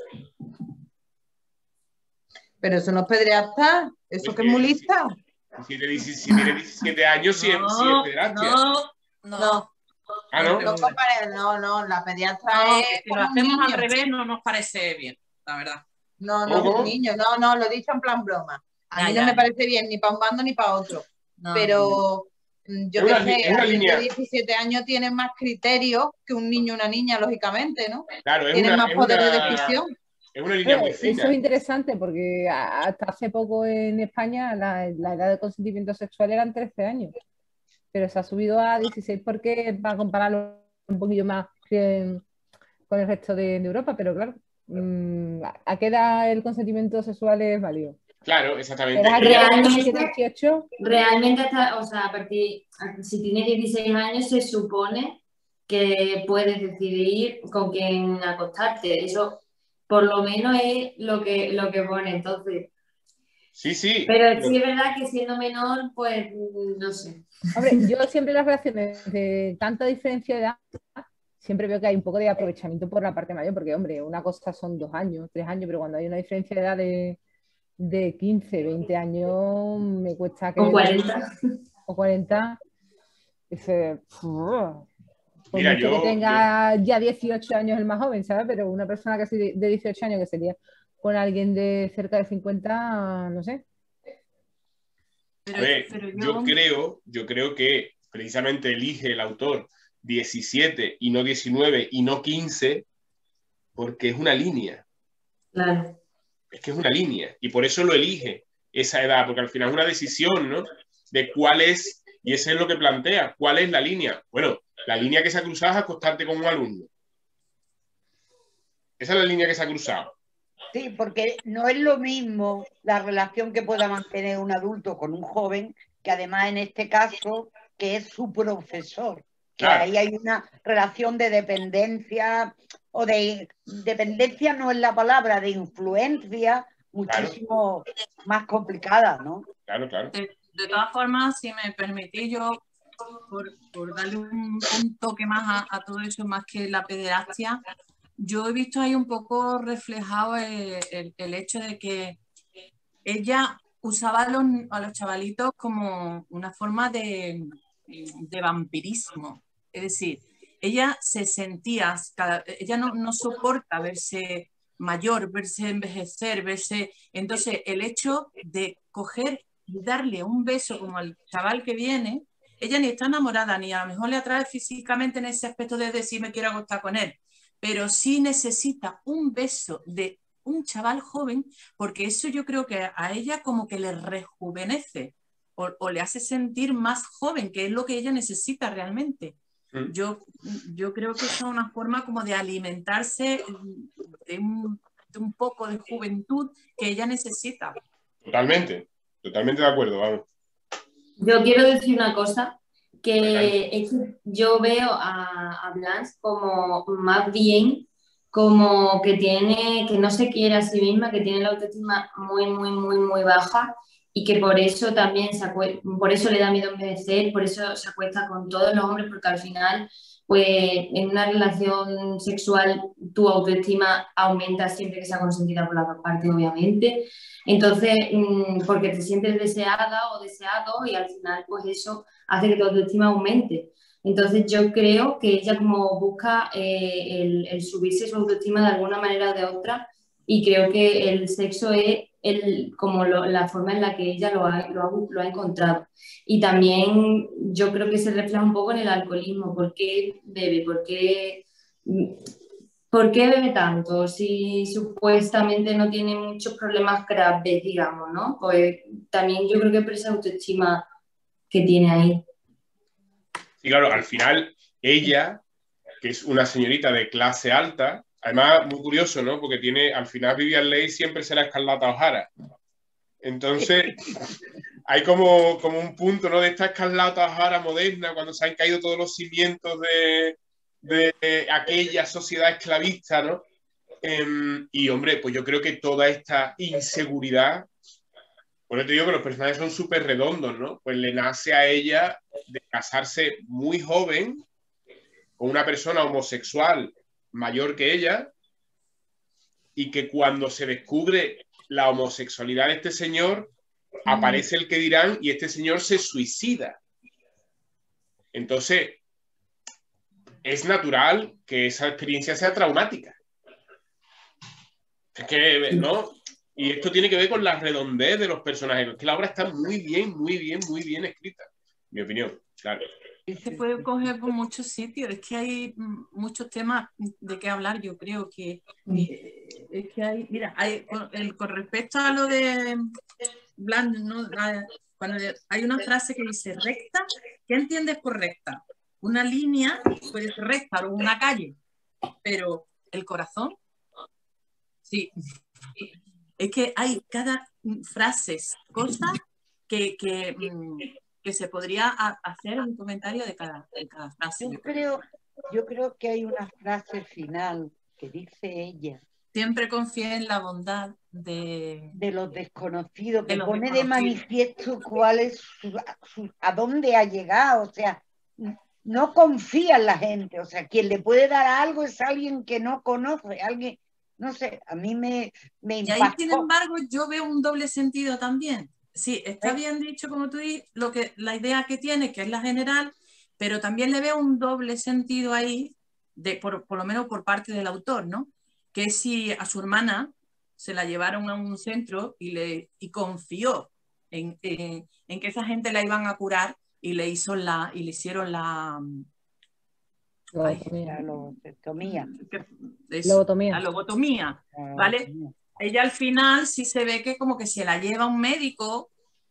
Pero eso no es pederastia, eso que es muy lista. Si tiene diecisiete años, sí es, sí es pederastia. No, no. No, Ah, ¿no? no, compare- no, no, la pediatra No, es si lo como un hacemos al niño. revés no nos parece bien, la verdad. No, no es ¿Cómo? un niño, no, no, lo he dicho en plan broma. A Ya, mí ya, no me ya. parece bien ni para un bando ni para otro. No, Pero mm, yo Es qué una li- sé, es una alguien línea. de diecisiete años tiene más criterios que un niño o una niña, lógicamente, ¿no? Claro, es Tienen una, más es poder de una, decisión. es una línea muy Eso fina. es interesante porque a- hasta hace poco en España la, la edad de consentimiento sexual eran trece años, pero se ha subido a dieciséis porque para compararlo un poquillo más que con el resto de, de Europa, pero claro, mmm, ¿a qué edad el consentimiento sexual es válido? Claro, exactamente. ¿Era Ella- Realmente- dieciocho? Realmente, hasta, o sea, a partir, si tienes dieciséis años, se supone que puedes decidir con quién acostarte. Eso, por lo menos, es lo que, lo que pone. Entonces, Sí, sí. pero sí es verdad que siendo menor, pues, no sé. Hombre, yo siempre las relaciones de tanta diferencia de edad, siempre veo que hay un poco de aprovechamiento por la parte mayor, porque, hombre, una cosa son dos años, tres años, pero cuando hay una diferencia de edad de, de quince, veinte años, me cuesta que... Con cuarenta. O cuarenta, dice, por Mira, mucho yo- que tenga ya dieciocho años el más joven, ¿sabes? Pero una persona que sí de dieciocho años que sería con alguien de cerca de cincuenta, no sé. Pero, A ver, pero yo creo, yo creo que precisamente elige el autor diecisiete y no diecinueve y no quince porque es una línea. Claro. Es que es una línea. Y por eso lo elige esa edad, porque al final es una decisión, ¿no? De cuál es, y eso es lo que plantea, cuál es la línea. Bueno, la línea que se ha cruzado es acostarte con un alumno. Esa es la línea que se ha cruzado. Sí, porque no es lo mismo la relación que pueda mantener un adulto con un joven, que además en este caso, que es su profesor. Que Claro. ahí hay una relación de dependencia, o de dependencia no es la palabra, de influencia muchísimo más complicada, ¿no? Claro, claro. De, de todas formas, si me permitís, yo, por, por darle un, un toque más a, a todo eso, más que la pederastia, yo he visto ahí un poco reflejado el, el, el hecho de que ella usaba a los, a los chavalitos como una forma de, de vampirismo. Es decir, ella se sentía, cada, ella no, no soporta verse mayor, verse envejecer, verse... Entonces, el hecho de coger y darle un beso como al chaval que viene, ella ni está enamorada, ni a lo mejor le atrae físicamente en ese aspecto de decir me quiero acostar con él, pero sí necesita un beso de un chaval joven, porque eso yo creo que a ella como que le rejuvenece o, o le hace sentir más joven, que es lo que ella necesita realmente. Mm. Yo, yo creo que es una forma como de alimentarse de un, de un poco de juventud que ella necesita. Totalmente, totalmente de acuerdo, vamos. Yo quiero decir una cosa, que es que yo veo a, a Blanche como más bien como que tiene, que no se quiere a sí misma, que tiene la autoestima muy, muy, muy, muy baja y que por eso también se acue- por eso le da miedo envejecer, por eso se acuesta con todos los hombres, porque al final, pues en una relación sexual tu autoestima aumenta siempre que sea consentida por las dos partes, obviamente. Entonces, mmm, porque te sientes deseada o deseado y al final, pues eso hace que tu autoestima aumente. Entonces yo creo que ella como busca eh, el, el subirse su autoestima de alguna manera o de otra y creo que el sexo es el, como lo, la forma en la que ella lo ha, lo, ha, lo ha encontrado. Y también yo creo que se refleja un poco en el alcoholismo. ¿Por qué bebe? ¿Por qué, ¿por qué bebe tanto? Si supuestamente no tiene muchos problemas graves, digamos, ¿no? Pues también yo creo que por esa autoestima que tiene ahí. Y claro, al final, ella, que es una señorita de clase alta, además, muy curioso, ¿no? Porque tiene, al final Vivian Leigh siempre será Escarlata O'Hara. Entonces, hay como, como un punto, ¿no? De esta Escarlata O'Hara moderna, cuando se han caído todos los cimientos de, de aquella sociedad esclavista, ¿no? Eh, y, hombre, pues yo creo que toda esta inseguridad, bueno, te digo que los personajes son súper redondos, ¿no? Pues le nace a ella de casarse muy joven con una persona homosexual mayor que ella y que cuando se descubre la homosexualidad de este señor, mm. aparece el que dirán y este señor se suicida. Entonces, es natural que esa experiencia sea traumática. Es que, ¿no? Y esto tiene que ver con la redondez de los personajes. Es que la obra está muy bien, muy bien, muy bien escrita. Mi opinión, claro. Se puede coger por muchos sitios. Es que hay muchos temas de qué hablar. Yo creo que eh, es que hay. Mira, hay, con, el, con respecto a lo de Bland, ¿no? Cuando hay una frase que dice recta, ¿qué entiendes por recta? Una línea puede ser recta o una calle, pero el corazón, sí. Es que hay cada frases, cosas que, que, que se podría hacer un comentario de cada, de cada frase. Yo creo, yo creo que hay una frase final que dice ella. Siempre confía en la bondad de, de los desconocidos, que de los pone desconocidos. de manifiesto cuál es su, su, a dónde ha llegado, o sea, no confía en la gente, o sea, quien le puede dar algo es alguien que no conoce, alguien, no sé, a mí me, me impactó. Y ahí, sin embargo, yo veo un doble sentido también. Sí, está ¿Eh? bien dicho, como tú dices, lo que, la idea que tiene, que es la general, pero también le veo un doble sentido ahí, de, por, por lo menos por parte del autor, ¿no? Que es si a su hermana se la llevaron a un centro y, le, y confió en, en, en que esa gente la iban a curar y le, hizo la, y le hicieron la... Lobotomía. La lobotomía. Eso, lobotomía. La lobotomía, ¿vale? Lobotomía. Ella al final sí se ve que como que se la lleva un médico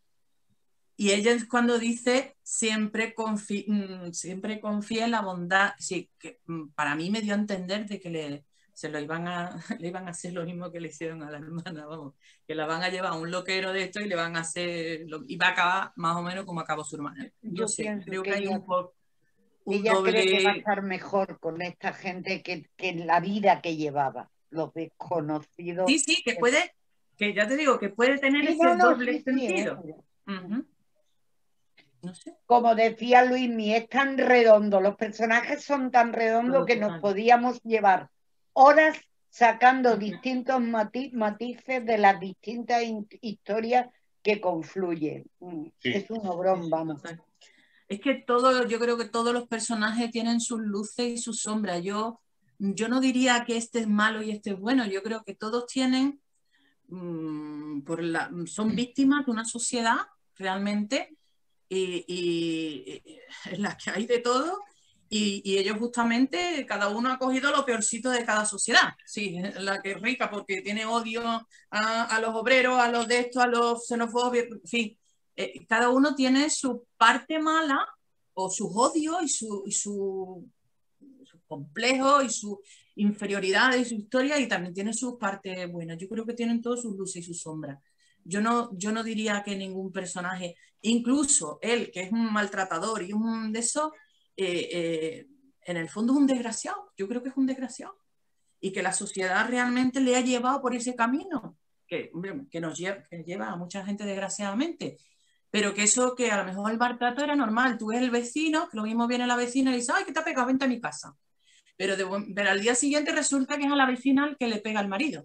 y ella es cuando dice siempre confía, siempre confía en la bondad. Sí, que para mí me dio a entender de que le, se lo iban a, le iban a hacer lo mismo que le hicieron a la hermana, vamos, que la van a llevar a un loquero de esto y le van a hacer, lo, y va a acabar más o menos como acabó su hermana. No Yo sé, creo que, que hay ella, un poco... Ella doble... cree que va a estar mejor con esta gente que, que en la vida que llevaba, los desconocidos. Sí, sí, que puede, que ya te digo, que puede tener sí, ese no, no, doble sí, sentido. Sí, eh. uh-huh. No sé. Como decía Luismi, es tan redondo, los personajes son tan redondos que nos podíamos llevar horas sacando uh-huh. distintos matiz, matices de las distintas historias que confluyen. Sí. Es un obrón, vamos. Es que todo, yo creo que todos los personajes tienen sus luces y sus sombras. Yo, yo no diría que este es malo y este es bueno. Yo creo que todos tienen, mmm, por la, son víctimas de una sociedad realmente y, y, y en la que hay de todo. Y, y ellos justamente, cada uno ha cogido lo peorcito de cada sociedad. Sí, la que es rica porque tiene odio a, a los obreros, a los de esto, a los xenófobos, en fin. Eh, cada uno tiene su parte mala o sus odios y su, y su, su complejo y su inferioridad y su historia, y también tiene sus partes buenas. Yo creo que tienen todas sus luces y sus sombras. Yo no, yo no diría que ningún personaje, incluso él, que es un maltratador y un de esos, eh, eh, en el fondo es un desgraciado. Yo creo que es un desgraciado y que la sociedad realmente le ha llevado por ese camino que, que nos lleva, que lleva a mucha gente desgraciadamente. Pero que eso, que a lo mejor el maltrato era normal. Tú ves el vecino, que lo mismo viene la vecina y dice, ay, ¿qué te ha pegado? Vente a mi casa. Pero, de, pero al día siguiente resulta que es a la vecina el que le pega al marido.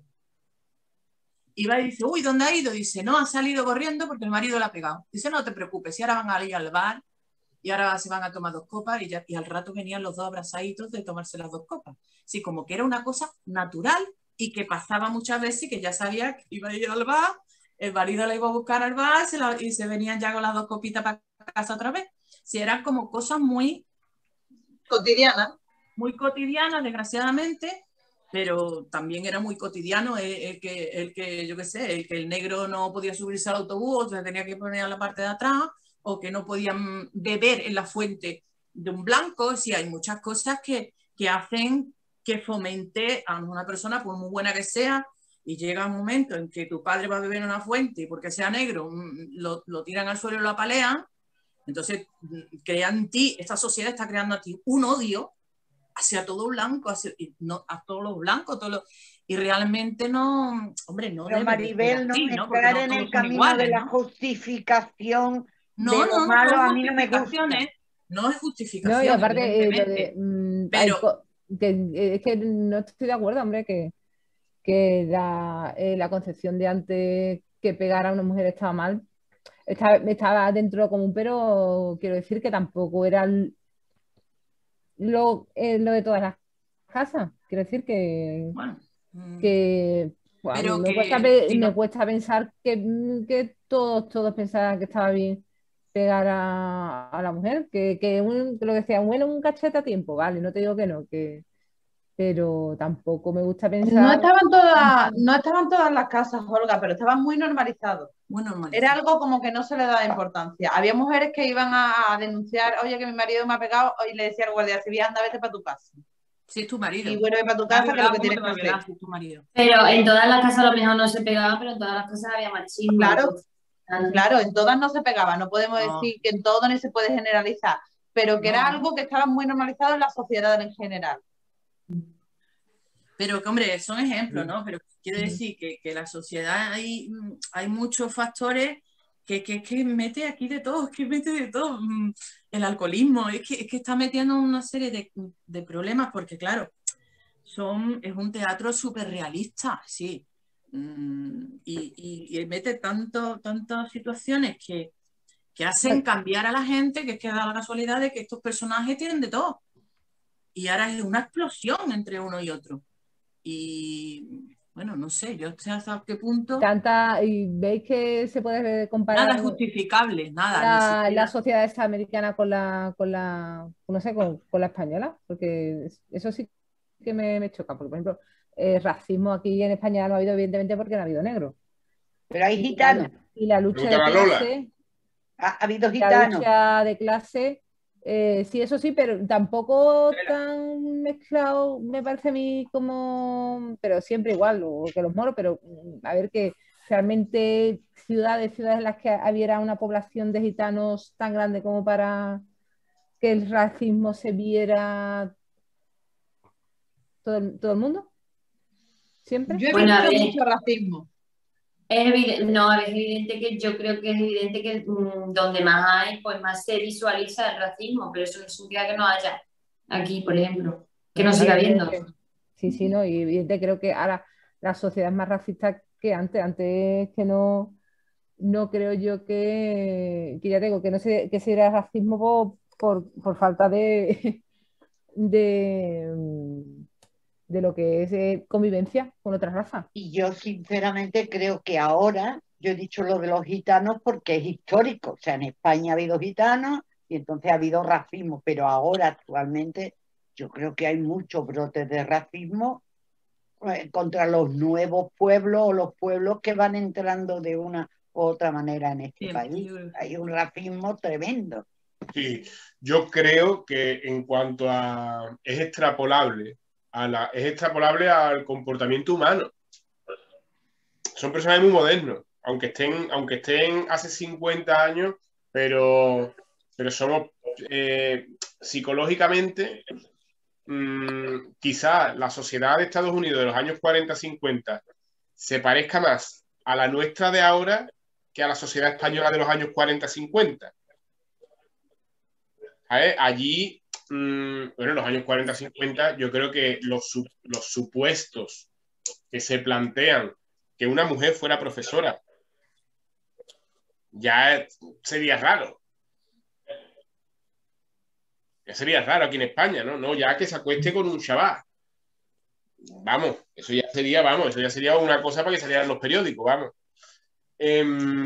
Y va y dice, uy, ¿dónde ha ido? Dice, no, ha salido corriendo porque el marido la ha pegado. Dice, no te preocupes, y ahora van a ir al bar y ahora se van a tomar dos copas y, ya, y al rato venían los dos abrazaditos de tomarse las dos copas. Sí, como que era una cosa natural y que pasaba muchas veces y que ya sabía que iba a ir al bar. El marido la iba a buscar al bar se la, y se venían ya con las dos copitas para casa otra vez. Si eran como cosas muy cotidianas. Muy cotidianas, desgraciadamente, pero también era muy cotidiano el, el, que, el que, yo qué sé, el que el negro no podía subirse al autobús, o se tenía que poner a la parte de atrás, o que no podían beber en la fuente de un blanco. Sí, hay muchas cosas que, que hacen que fomente a una persona, por muy buena que sea, y llega un momento en que tu padre va a beber en una fuente y porque sea negro lo, lo tiran al suelo y lo apalean, entonces crean en ti, esta sociedad está creando a ti un odio hacia todo blanco, hacia, no, a todos los blancos, todos los, y realmente no, hombre, no Pero debe Maribel, no así, entrar ¿no? Porque no en el todos son camino iguales, de la ¿no? justificación No, de no, lo no, malo, son a mí no me gusta. justificaciones. no es justificación. No, y aparte, eh, lo de, evidentemente, mm, pero- hay co- que, eh, es que no estoy de acuerdo, hombre, que, que la, eh, la concepción de antes que pegar a una mujer estaba mal. Estaba, estaba dentro de lo común, pero quiero decir que tampoco era l- lo, eh, lo de todas las casas. Quiero decir que, Bueno, mm, que bueno, a mí pero me que cuesta, pe- si me no- cuesta pensar que, mm, que todos, todos pensaran que estaba bien pegar a, a la mujer, que, que, un- que lo que decía, bueno, un cachete a tiempo, vale, no te digo que no, que, pero tampoco me gusta No pensar. estaban todas, no estaban todas las casas, Olga, pero estaban muy normalizados. muy normalizado. Era algo como que no se le daba importancia. Había mujeres que iban a, a denunciar, oye, que mi marido me ha pegado, y le decía al guardia civil, anda, vete para tu casa. Si es tu marido. Y vuelve para tu Me ha casa, que es lo violado, que ¿cómo tienes te que va a hacer. violar si es tu marido? Pero en todas las casas a lo mejor no se pegaba, pero en todas las casas había machismo. Claro. Entonces, Claro, en todas no se pegaba, no podemos No. decir que en todo ni se puede generalizar, pero que era No. algo que estaba muy normalizado en la sociedad en general. Pero que, hombre, son ejemplos, Sí. ¿no? Pero quiero Ujú. decir que, que la sociedad hay, mm, hay muchos factores que, que, que mete aquí de todo, que mete de todo. Mm, El alcoholismo, es que, es que está metiendo una serie de, de problemas porque, claro, son, es un teatro súper realista, sí. Mm, y, y- y mete tanto, tantas situaciones que, que hacen cambiar a la gente, que es que da la casualidad de que estos personajes tienen de todo. Y ahora es una explosión entre uno y otro. Y bueno, no sé, yo sé hasta qué punto Tanta, y veis que se puede comparar nada es justificable, nada, ni la, siquiera. la sociedad esta americana con la, con la, no sé, con, con la española, porque es- eso sí que me, me choca, porque por ejemplo, eh, racismo aquí en España no ha habido evidentemente porque no ha habido negro. Pero hay Y la, gitanos, y la lucha de Pregúntale a Lola. clase, ha, ha habido la gitanos. lucha de clase, eh, sí, eso sí, pero tampoco tan mezclado, me parece a mí como, pero siempre igual, o que los moros, pero mm, a ver que realmente ciudades, ciudades en las que hubiera una población de gitanos tan grande como para que el racismo se viera todo el, todo el mundo, siempre. Yo he Bueno, a visto ver. mucho racismo. Es evidente, no, es evidente que yo creo que es evidente que mm, donde más hay, pues más se visualiza el racismo, pero eso no significa que no haya aquí, por ejemplo, que no siga habiendo. Evidente. Sí, sí, no, y evidente creo que ahora la sociedad es más racista que antes, antes que no, no creo yo que, que ya digo, que no se, que se era racismo por, por, por falta de, de, de lo que es eh, convivencia con otras razas. Y yo sinceramente creo que ahora, yo he dicho lo de los gitanos porque es histórico, o sea, en España ha habido gitanos y entonces ha habido racismo, pero ahora actualmente yo creo que hay muchos brotes de racismo eh, contra los nuevos pueblos o los pueblos que van entrando de una u otra manera en este Siempre, país. yo creo que- Hay un racismo tremendo. Sí, yo creo que en cuanto a... es extrapolable, a la, es extrapolable al comportamiento humano. Son personajes muy modernos, aunque estén, aunque estén hace cincuenta años, pero, pero somos eh, psicológicamente, mmm, quizá la sociedad de Estados Unidos de los años cuarenta cincuenta se parezca más a la nuestra de ahora que a la sociedad española de los años cuarenta cincuenta. ¿Sabes? Allí, mmm, bueno, en los años cuarenta cincuenta, yo creo que los, los supuestos que se plantean que una mujer fuera profesora ya sería raro. Ya sería raro aquí en España, ¿no? No, ya que se acueste con un chaval. Vamos, eso ya sería, vamos, eso ya sería una cosa para que salieran los periódicos, vamos. Eh,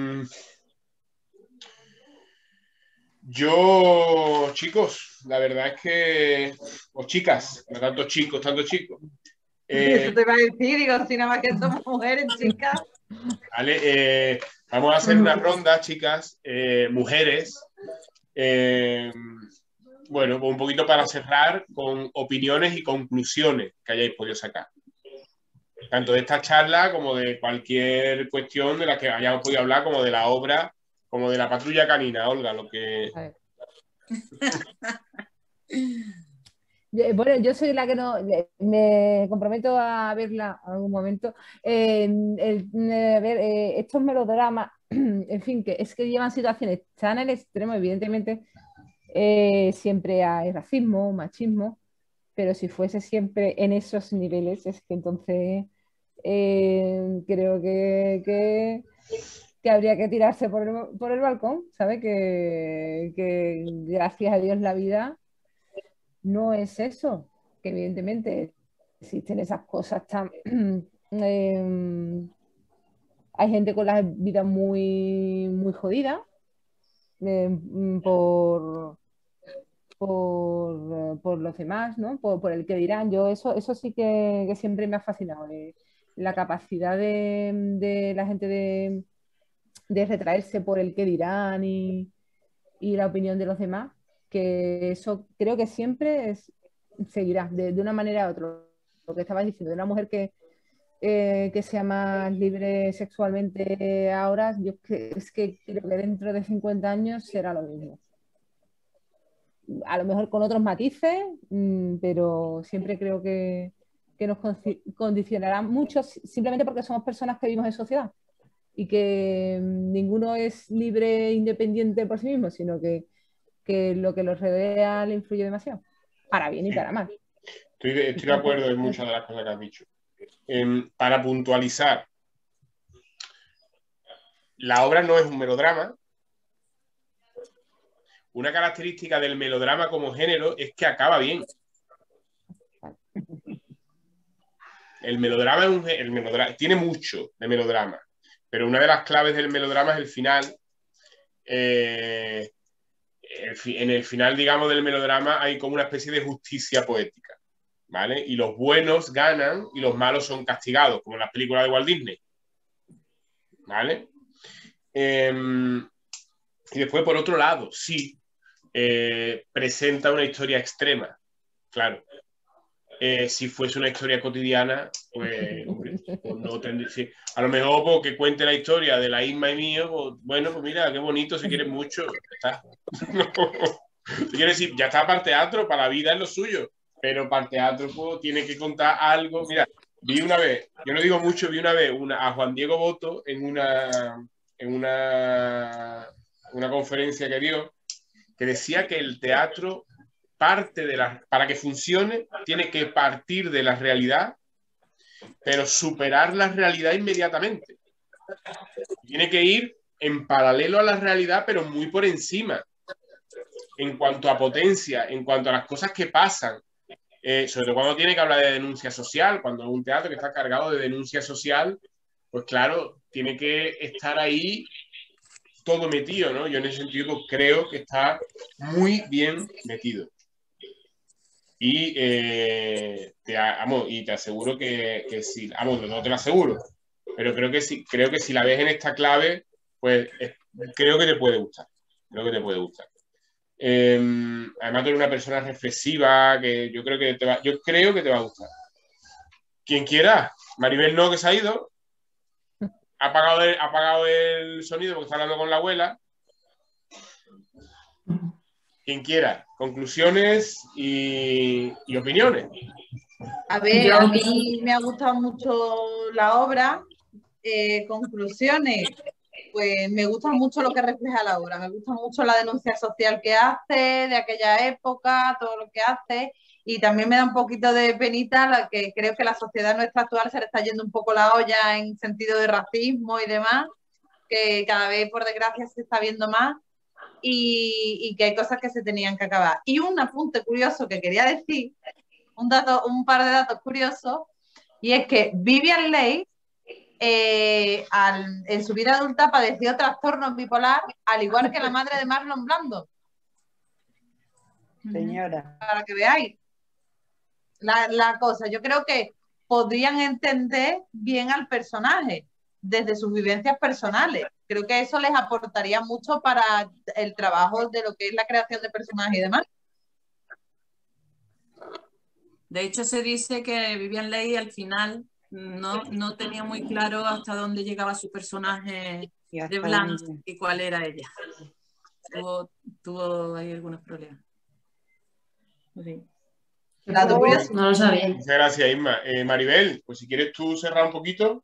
yo, chicos, la verdad es que, o chicas, no tantos chicos, tantos chicos. Eh, Eso te iba a decir, digo, si nada más que somos mujeres, chicas. Vale, eh, vamos a hacer una ronda, chicas, eh, mujeres. Eh, bueno, un poquito para cerrar con opiniones y conclusiones que hayáis podido sacar. Tanto de esta charla como de cualquier cuestión de la que hayamos podido hablar, como de la obra, como de la patrulla canina, Olga, lo que... A ver. Yo- Bueno, yo soy la que no, le- me comprometo a verla en algún momento. Eh, el- eh, a ver, eh, estos melodramas, en fin, que es que llevan situaciones tan al extremo, evidentemente, eh, siempre hay racismo, machismo, pero si fuese siempre en esos niveles, es que entonces eh, creo que, que, que habría que tirarse por el, por el balcón, ¿sabe? Que, que gracias a Dios la vida no es eso, que evidentemente existen esas cosas tan... eh, hay gente con la vida muy, muy jodida eh, por, por, por los demás, ¿no? Por, por el que dirán. Yo eso, eso sí que, que siempre me ha fascinado. eh, La capacidad de, de la gente de, de retraerse por el que dirán y, y la opinión de los demás, que eso creo que siempre es- seguirá de, de una manera u otra. Lo que estabas diciendo, de una mujer que, eh, que sea más libre sexualmente ahora, yo que- es que creo que dentro de cincuenta años será lo mismo. A lo mejor con otros matices, mm, pero siempre creo que, que nos conci- condicionará mucho si- simplemente porque somos personas que vivimos en sociedad y que mm, ninguno es libre e independiente por sí mismo, sino que, que lo que los rodea le influye demasiado, para bien y Sí. para mal. Estoy de, estoy de acuerdo en muchas de las cosas que has dicho. Em, para puntualizar, la obra no es un melodrama. Una característica del melodrama como género es que acaba bien. El melodrama, es un, el melodrama tiene mucho de melodrama, pero una de las claves del melodrama es el final. Eh, el, en el final, digamos, del melodrama hay como una especie de justicia poética, ¿vale? Y los buenos ganan y los malos son castigados, como en las películas de Walt Disney, ¿vale? Eh, y después, por otro lado, sí, eh, presenta una historia extrema, claro. Eh, si fuese una historia cotidiana, pues, hombre, pues no tendría, sí. A lo mejor porque cuente la historia de la Isma y mío, pues, bueno, pues mira, qué bonito, si quieres mucho, está. Quiero decir, ya está para el teatro, para la vida es lo suyo, pero para el teatro pues, tiene que contar algo. Mira, vi una vez, yo no digo mucho, vi una vez una, a Juan Diego Boto en una, en una, una conferencia que dio, que decía que el teatro parte de la, para que funcione, tiene que partir de la realidad, pero superar la realidad inmediatamente. Tiene que ir en paralelo a la realidad, pero muy por encima, en cuanto a potencia, en cuanto a las cosas que pasan, eh, sobre todo cuando tiene que hablar de denuncia social, cuando es un teatro que está cargado de denuncia social, pues claro, tiene que estar ahí todo metido, ¿no? Yo en ese sentido pues, creo que está muy bien metido. Y, eh, te, amo, y te aseguro que, que sí, amo, no te lo aseguro, pero creo que sí, creo que si la ves en esta clave, pues es, creo que te puede gustar. Creo que te puede gustar. Eh, además, tú eres una persona reflexiva que yo creo que te va, yo creo que te va a gustar. Quien quiera, Maribel no, que se ha ido, ha apagado el, ha apagado el sonido porque está hablando con la abuela. Quien quiera, conclusiones y, y opiniones. A ver, Yo a vi- mí me ha gustado mucho la obra. Eh, conclusiones, pues me gusta mucho lo que refleja la obra, me gusta mucho la denuncia social que hace de aquella época, todo lo que hace, y también me da un poquito de penita la que creo que la sociedad nuestra actual se le está yendo un poco la olla en sentido de racismo y demás, que cada vez por desgracia se está viendo más y, y que hay cosas que se tenían que acabar. Y un apunte curioso que quería decir, un, dato, un par de datos curiosos, y es que Vivian Leigh Eh, al, en su vida adulta padeció trastorno bipolar, al igual que la madre de Marlon Brando. Señora. Para que veáis la, la cosa. Yo creo que podrían entender bien al personaje desde sus vivencias personales. Creo que eso les aportaría mucho para el trabajo de lo que es la creación de personajes y demás. De hecho, se dice que Vivian Leigh al final no, no tenía muy claro hasta dónde llegaba su personaje de Blanche y cuál era ella. Tuvo, tuvo ahí algunos problemas. Sí. Dato curioso. No lo sabía. Muchas gracias, Isma. Eh, Maribel, pues si quieres tú cerrar un poquito.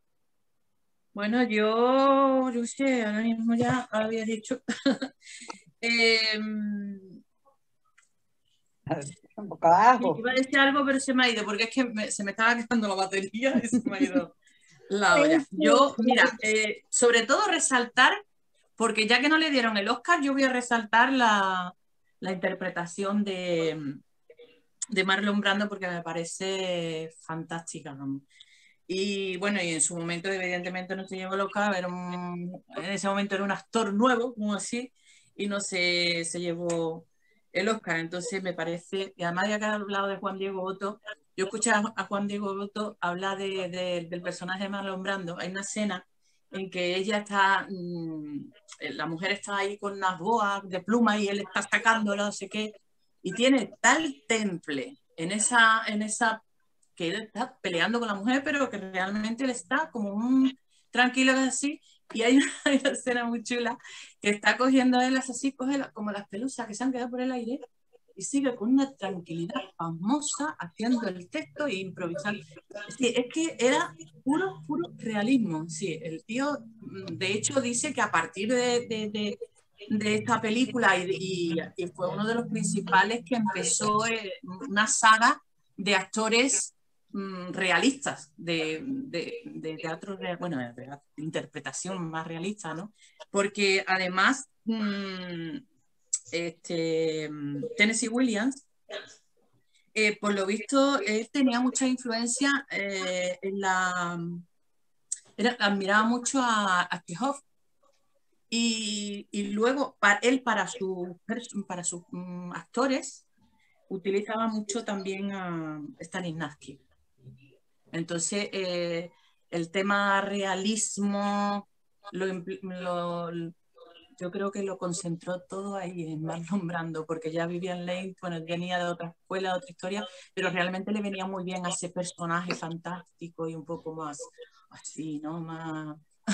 Bueno, yo, yo sé, ahora mismo ya había dicho. Eh, Un poco abajo. iba a decir algo, pero se me ha ido, porque es que me, se me estaba quedando la batería y se me ha ido la olla. Yo, mira, eh, sobre todo resaltar, porque ya que no le dieron el Oscar, yo voy a resaltar la, la interpretación de, de Marlon Brando, porque me parece fantástica, ¿no? Y bueno, y en su momento evidentemente no se llevó el Oscar, era un, en ese momento era un actor nuevo, como así, y no se, se llevó el Oscar. Entonces me parece, y además ya que ha hablado de Juan Diego Botto, yo escuché a, a Juan Diego Botto hablar de, de, del personaje de Marlon Brando. Hay una escena en que ella está, mmm, la mujer está ahí con unas boas de pluma y él está sacándolo, no sé qué, y tiene tal temple en esa, en esa que él está peleando con la mujer, pero que realmente él está como un tranquilo así, y hay una, hay una escena muy chula que está cogiendo él así, coge la, como las pelusas que se han quedado por el aire, y sigue con una tranquilidad famosa haciendo el texto e improvisando. Sí, es que era puro, puro realismo. Sí, el tío, de hecho, dice que a partir de, de, de, de esta película, y, y, y fue uno de los principales que empezó eh, una saga de actores realistas, de, de, de teatro, real, bueno, de, de interpretación más realista, ¿no? Porque además, mmm, este, Tennessee Williams, eh, por lo visto, él tenía mucha influencia eh, en la... Era, admiraba mucho a, a Chekhov. Y, y luego, para, él para, su, para sus um, actores, utilizaba mucho también a Stanislavski. Entonces, eh, el tema realismo, lo, lo, yo creo que lo concentró todo ahí en Marlon Brando, porque ya Vivien Leigh, bueno, venía de otra escuela, de otra historia, pero realmente le venía muy bien a ese personaje fantástico y un poco más así, ¿no? Más...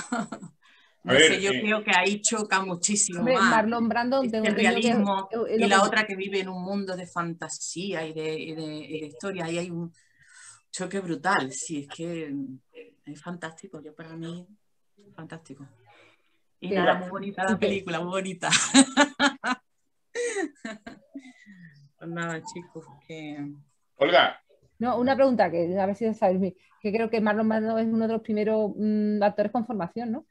No ver, sé, yo eh, creo que ahí choca muchísimo Hombre, más Marlon Brando, este tengo entendido realismo que es- es y lo la que- otra que vive en un mundo de fantasía y de, y de, y de historia. Ahí hay un choque brutal, sí, es que es fantástico, yo para mí, fantástico. Y que- nada, muy bonita la y que- película, muy bonita. Pues nada, chicos, que... Olga, No, una pregunta que a ver si sabéis, que creo que Marlon Brando es uno de los primeros mm, actores con formación, ¿no?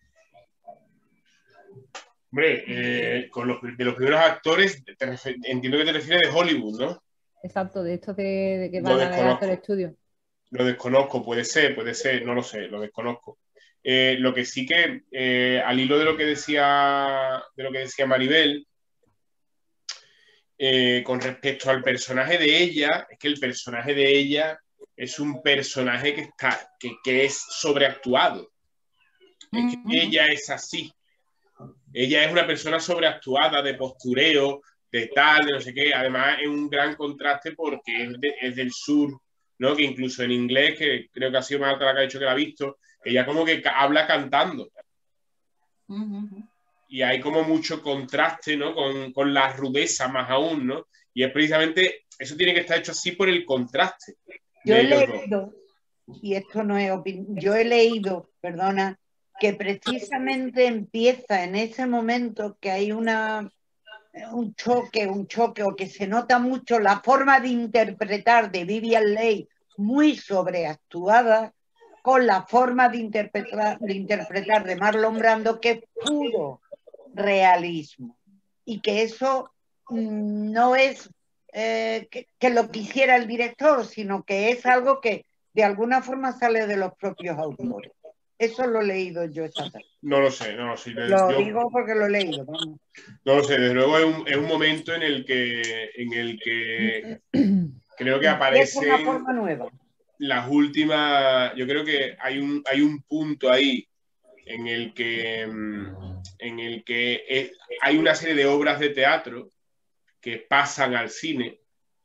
hombre, eh, con los, de los primeros actores, te refer, entiendo que te refieres de Hollywood, ¿no? Exacto, de estos de, de que Lo van a desconozco. hacer estudios. Lo desconozco, puede ser, puede ser, no lo sé, lo desconozco. Eh, lo que sí que, eh, al hilo de lo que decía, de lo que decía Maribel, eh, con respecto al personaje de ella, es que el personaje de ella es un personaje que está, que, que es sobreactuado. Es que Mm-hmm. ella es así. Ella es una persona sobreactuada, de postureo, de tal, de no sé qué. Además, es un gran contraste porque es, de, es del sur, ¿no? Que incluso en inglés, que creo que ha sido Marta la que ha dicho que la ha visto, ella como que habla cantando. Mm-hmm. Y hay como mucho contraste, ¿no? Con, con la rudeza más aún, ¿no? Y es precisamente, eso tiene que estar hecho así por el contraste. Yo he leído, y esto no es opinión, yo he leído, perdona, que precisamente empieza en ese momento que hay una un choque, un choque, o que se nota mucho la forma de interpretar de Vivien Leigh muy sobreactuada con la forma de interpretar de, interpretar de Marlon Brando, que es puro realismo. Y que eso mmm, no es eh, que, que lo quisiera el director, sino que es algo que de alguna forma sale de los propios autores. Eso lo he leído yo esta tarde. No lo sé, no lo sé. Lo yo, digo porque lo he leído. Vamos. No lo sé, desde luego es un, es un momento en el que, en el que creo que aparecen una forma nueva. Las últimas, yo creo que hay un, hay un punto ahí en el que, en el que es, hay una serie de obras de teatro que pasan al cine,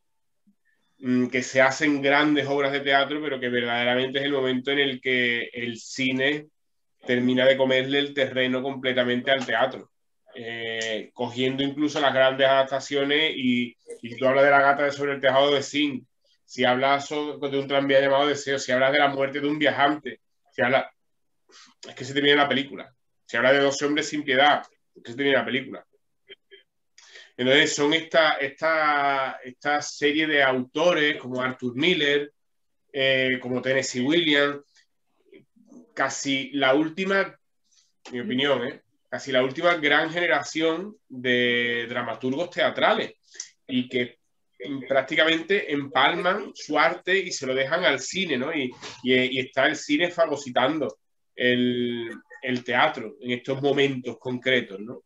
que se hacen grandes obras de teatro, pero que verdaderamente es el momento en el que el cine termina de comerle el terreno completamente al teatro, eh, cogiendo incluso las grandes adaptaciones. Y, y si tú hablas de La gata de sobre el tejado de zinc, si hablas de un tranvía llamado Deseo, si hablas de la muerte de un viajante, si hablas... es que se te viene la película. Si hablas de Dos hombres sin piedad, es que se te viene la película. Entonces son esta, esta, esta serie de autores como Arthur Miller, eh, como Tennessee Williams, casi la última, mi opinión, ¿eh? casi la última gran generación de dramaturgos teatrales y que prácticamente empalman su arte y se lo dejan al cine, ¿no? Y, y, y está el cine fagocitando el, el teatro en estos momentos concretos, ¿no?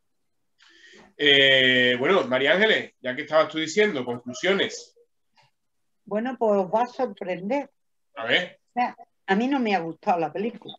Eh, bueno, María Ángeles, ya que estabas tú diciendo, conclusiones. Bueno, pues os va a sorprender. A ver. O sea, a mí no me ha gustado la película.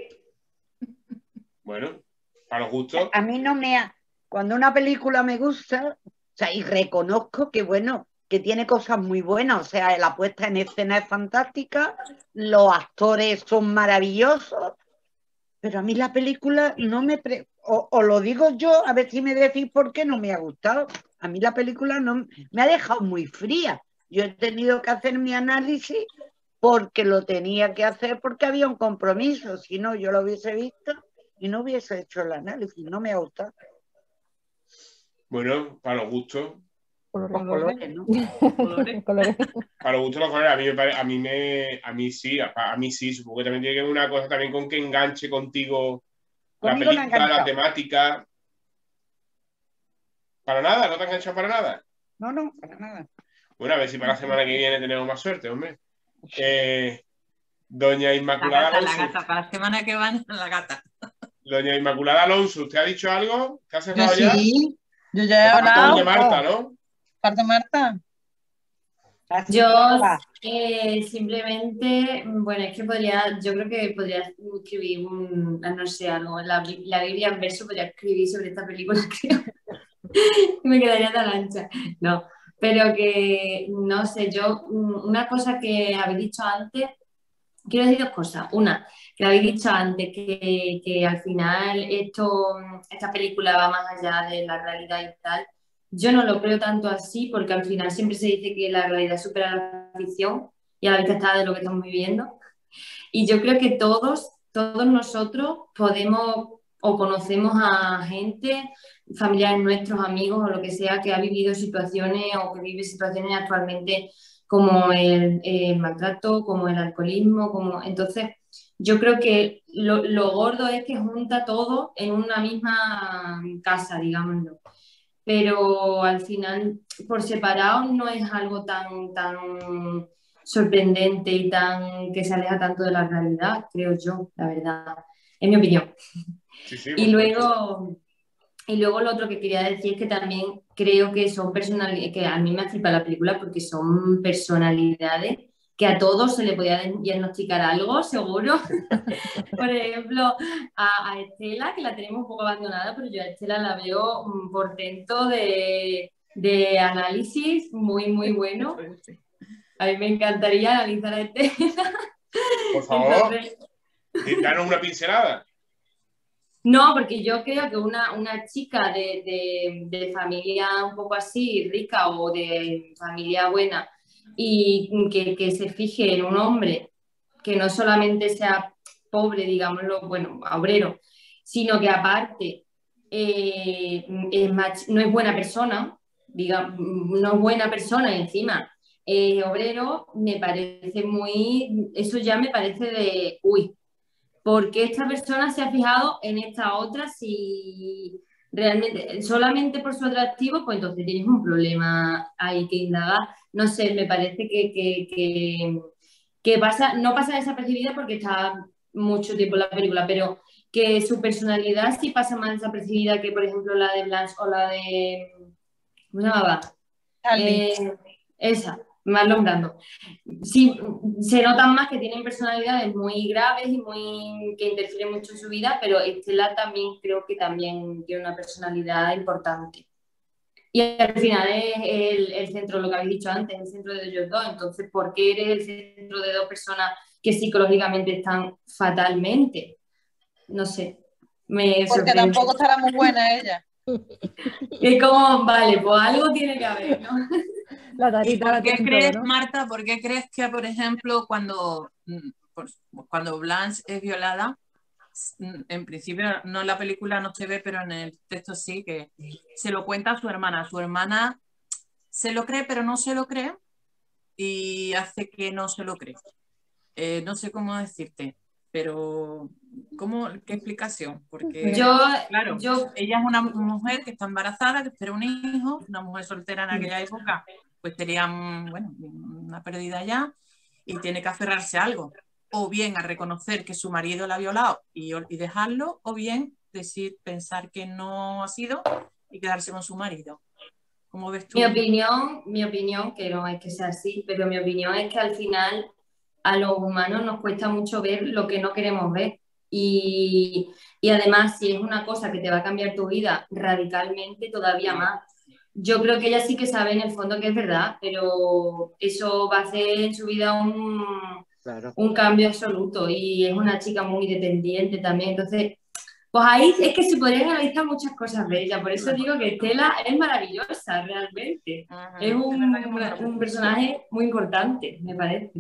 Bueno, para los gustos. A mí no me ha... Cuando una película me gusta, o sea, y reconozco que, bueno, que tiene cosas muy buenas, o sea, la puesta en escena es fantástica, los actores son maravillosos, pero a mí la película no me... Pre... O, o lo digo yo, a ver si me decís por qué no me ha gustado. A mí la película no me ha dejado muy fría. Yo he tenido que hacer mi análisis porque lo tenía que hacer porque había un compromiso. Si no, yo lo hubiese visto y no hubiese hecho el análisis. No me ha gustado. Bueno, para los gustos. Por los colores, ¿no? Colores. Colores. Para los gustos los colores, a mí me parece, a mí me, a mí sí, a, a mí sí, supongo que también tiene que ver una cosa también con que enganche contigo la Conmigo me ha película, la enganchado. temática. ¿Para nada? ¿No te enganchas para nada? No, no, para nada. Bueno, a ver si para la semana que viene tenemos más suerte, hombre. Eh, Doña La Inmaculada gata, la Alonso. gata, para la semana que van, la gata. Doña Inmaculada Alonso, ¿usted ha dicho algo? ¿Te ha Yo cerrado ya? sí, yo ya he Falta Doña hablado. Marta, ¿no? Parte Marta. Así Yo que va. eh, simplemente, bueno, es que podría, yo creo que podría escribir un, no sé, algo, la, la Biblia en verso podría escribir sobre esta película, creo. Me quedaría tan ancha. No, pero que, no sé, yo, una cosa que habéis dicho antes, quiero decir dos cosas. Una, que habéis dicho antes, que, que al final esto, esta película va más allá de la realidad y tal. Yo no lo creo tanto así, porque al final siempre se dice que la realidad supera la ficción y a la vista está de lo que estamos viviendo. Y yo creo que todos, todos nosotros podemos o conocemos a gente, familiares nuestros, amigos o lo que sea, que ha vivido situaciones o que vive situaciones actualmente como el, el maltrato, como el alcoholismo, como... Entonces, yo creo que lo, lo gordo es que junta todo en una misma casa, digámoslo. Pero al final, por separado, no es algo tan, tan sorprendente y tan que se aleja tanto de la realidad, creo yo, la verdad, en mi opinión. Sí, sí, Y luego, y luego lo otro que quería decir es que también creo que son personalidades, que a mí me flipa la película porque son personalidades que a todos se le podía diagnosticar algo, seguro. Por ejemplo, a, a Estela, que la tenemos un poco abandonada, pero yo a Estela la veo un portento de, de análisis muy, muy bueno. A mí me encantaría analizar a Estela. Por favor, Entonces, danos una pincelada. no, porque yo creo que una, una chica de, de, de familia un poco así, rica o de familia buena, y que, que se fije en un hombre que no solamente sea pobre, digámoslo, bueno, obrero, sino que aparte eh, es mach- no es buena persona, digamos, no es buena persona y encima eh, obrero, me parece muy, eso ya me parece de, uy, ¿por qué esta persona se ha fijado en esta otra si realmente, solamente por su atractivo, pues entonces tienes un problema ahí que indagar? No sé, me parece que, que, que, que pasa, no pasa desapercibida porque está mucho tiempo en la película, pero que su personalidad sí pasa más desapercibida que, por ejemplo, la de Blanche o la de... ¿Cómo se llamaba? Charlie. Eh, esa, Marlon Brando. Sí, se notan más que tienen personalidades muy graves y muy que interfieren mucho en su vida, pero Estela también creo que también tiene una personalidad importante. Y al final es el, el centro, lo que habéis dicho antes, el centro de ellos dos. Entonces, ¿por qué eres el centro de dos personas que psicológicamente están fatalmente? No sé, me Porque sorprende. tampoco estará muy buena ella. Es como, vale, pues algo tiene que haber, ¿no? La ¿Y tarita por la qué tienen crees, todo, ¿no? Marta, por qué crees que, por ejemplo, cuando, mm, pues, cuando Blanche es violada, en principio no en la película no se ve, pero en el texto sí, que se lo cuenta a su hermana. Su hermana se lo cree, pero no se lo cree y hace que no se lo cree. Eh, no sé cómo decirte, pero ¿cómo, ¿qué explicación? Porque, Yo, claro, yo, ella es una mujer que está embarazada, que espera un hijo, una mujer soltera en aquella época, pues sería, bueno, una pérdida ya, y tiene que aferrarse a algo. O bien a reconocer que su marido la ha violado y, y dejarlo, o bien decir, pensar que no ha sido y quedarse con su marido. ¿Cómo ves tú? mi opinión, mi opinión, que no es que sea así, pero mi opinión es que al final a los humanos nos cuesta mucho ver lo que no queremos ver. Y, y además, si es una cosa que te va a cambiar tu vida radicalmente, todavía más. Yo creo que ella sí que sabe en el fondo que es verdad, pero eso va a hacer en su vida un, claro. un cambio absoluto. Y es una chica muy dependiente también. Entonces, pues ahí es que se podrían analizar muchas cosas de ella. Por eso digo que Estela es maravillosa, realmente. Ajá, es un, un personaje muy importante, me parece.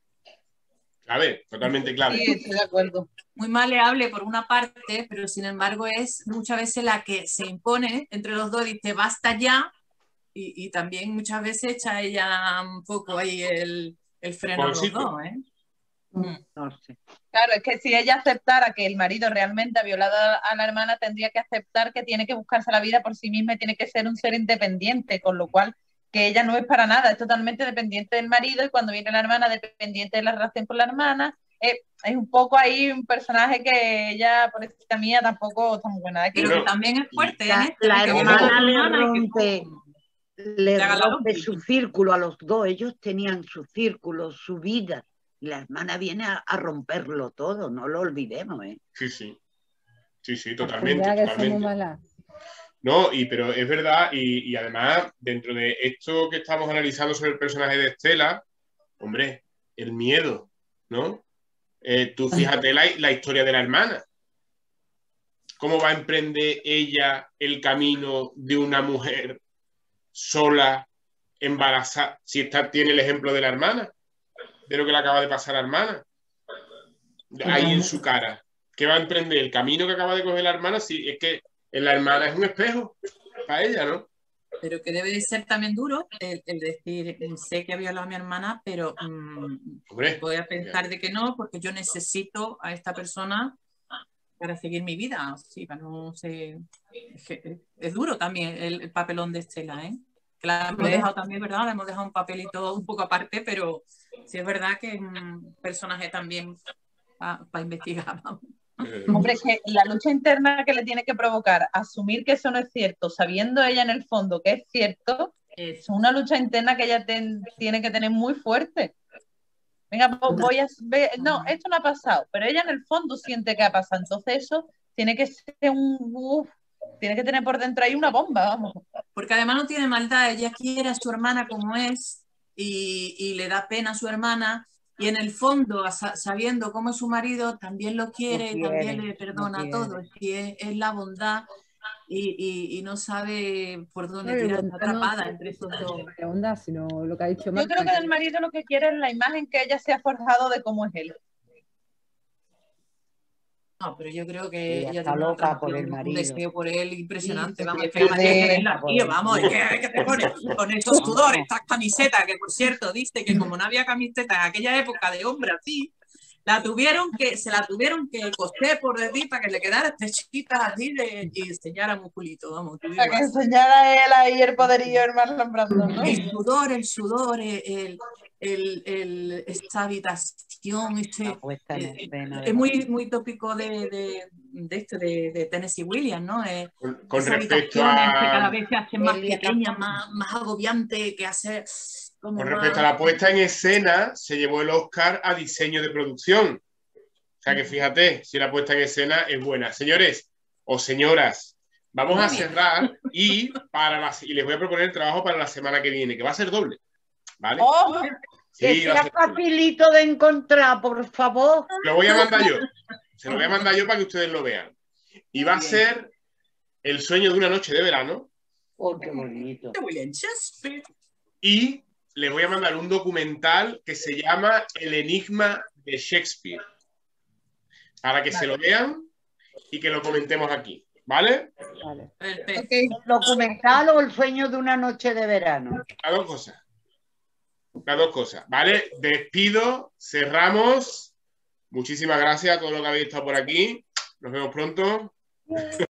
Clave, totalmente clave. Sí, estoy de acuerdo. Muy maleable por una parte, pero sin embargo es muchas veces la que se impone entre los dos, dice basta ya, y, y también muchas veces echa ella un poco ahí el, el freno a los dos, ¿eh? Mm. No sé. Claro, es que si ella aceptara que el marido realmente ha violado a la hermana, tendría que aceptar que tiene que buscarse la vida por sí misma y tiene que ser un ser independiente, con lo cual que ella no es para nada, es totalmente dependiente del marido y cuando viene la hermana dependiente de la relación con la hermana, eh, es un poco ahí un personaje que ella, por esta mía, tampoco está muy buena de aquí. Pero que también es fuerte, la, ¿eh? La que hermana le rompe, que... le rompe su círculo a los dos, ellos tenían su círculo, su vida, y la hermana viene a, a romperlo todo, no lo olvidemos, ¿eh? Sí, sí, sí, sí, totalmente, que totalmente. mala. No, y, pero es verdad, y, y además, dentro de esto que estamos analizando sobre el personaje de Estela, hombre, el miedo, ¿no? Eh, tú fíjate la, la historia de la hermana. ¿Cómo va a emprender ella el camino de una mujer sola, embarazada? Si está, tiene el ejemplo de la hermana, de lo que le acaba de pasar a la hermana, ahí en su cara. ¿Qué va a emprender? El camino que acaba de coger la hermana, si es que la hermana es un espejo para ella, ¿no? Pero que debe de ser también duro el, el decir, sé que ha violado a mi hermana, pero mmm, Hombre, voy a pensar de que no, porque yo necesito a esta persona para seguir mi vida. Sí, para no sé. Es, es duro también el, el papelón de Estela, ¿eh? Que la hemos dejado también, ¿verdad? Le hemos dejado un papelito un poco aparte, pero sí es verdad que es un personaje también para pa investigar, vamos. Hombre, es que la lucha interna que le tiene que provocar asumir que eso no es cierto, sabiendo ella en el fondo que es cierto, es una lucha interna que ella ten, tiene que tener muy fuerte. Venga, voy a ver, no, esto no ha pasado, pero ella en el fondo siente que ha pasado, entonces eso tiene que ser un, uf, tiene que tener por dentro ahí una bomba, vamos. Porque además no tiene maldad, ella quiere a su hermana como es y, y le da pena a su hermana. Y en el fondo, sabiendo cómo es su marido, también lo quiere, quiere también le perdona todo. Es que es, es la bondad y, y, y no sabe por dónde no, tirar, está atrapada no, entre esos dos. La bondad, sino lo que ha dicho Marta. Yo creo que del marido lo que quiere es la imagen que ella se ha forjado de cómo es él. No, pero yo creo que ella ella está tiene loca por el marido. Un deseo por él impresionante. Sí, vamos, es que la que la tío, vamos, es que, que te pone con esos sudores, estas camisetas, que por cierto, dice que como no había camiseta en aquella época de hombre así, la tuvieron que, se la tuvieron que coser por decir para que le quedara estrechita así de, y enseñara musculito, vamos. Para que enseñara él ahí el poderío del Marlon Brando, ¿no? El sudor, el sudor, el, el, el, esta habitación, este, eh, es muy, muy tópico de, de, de esto, de, de Tennessee Williams, ¿no? Eh, con, con respecto a... que cada vez se hacen más pequeñas, más, más agobiante, que hace... Como con más... respecto a la puesta en escena, se llevó el Oscar a diseño de producción. O sea que fíjate, si la puesta en escena es buena. Señores o señoras, vamos a cerrar y, para la, y les voy a proponer el trabajo para la semana que viene, que va a ser doble. ¿Vale? Oh, sí, que sea facilito de encontrar, por favor. Lo voy a mandar yo. Se lo voy a mandar yo para que ustedes lo vean. Y va a ser El sueño de una noche de verano. Oh, qué bonito. Y les voy a mandar un documental que se llama El enigma de Shakespeare. para que se lo vean y que lo comentemos aquí, ¿vale? Vale. Perfecto. Ok. ¿El documental o el sueño de una noche de verano? Las dos cosas. Las dos cosas, ¿vale? Despido, cerramos. Muchísimas gracias a todos los que habéis estado por aquí. Nos vemos pronto.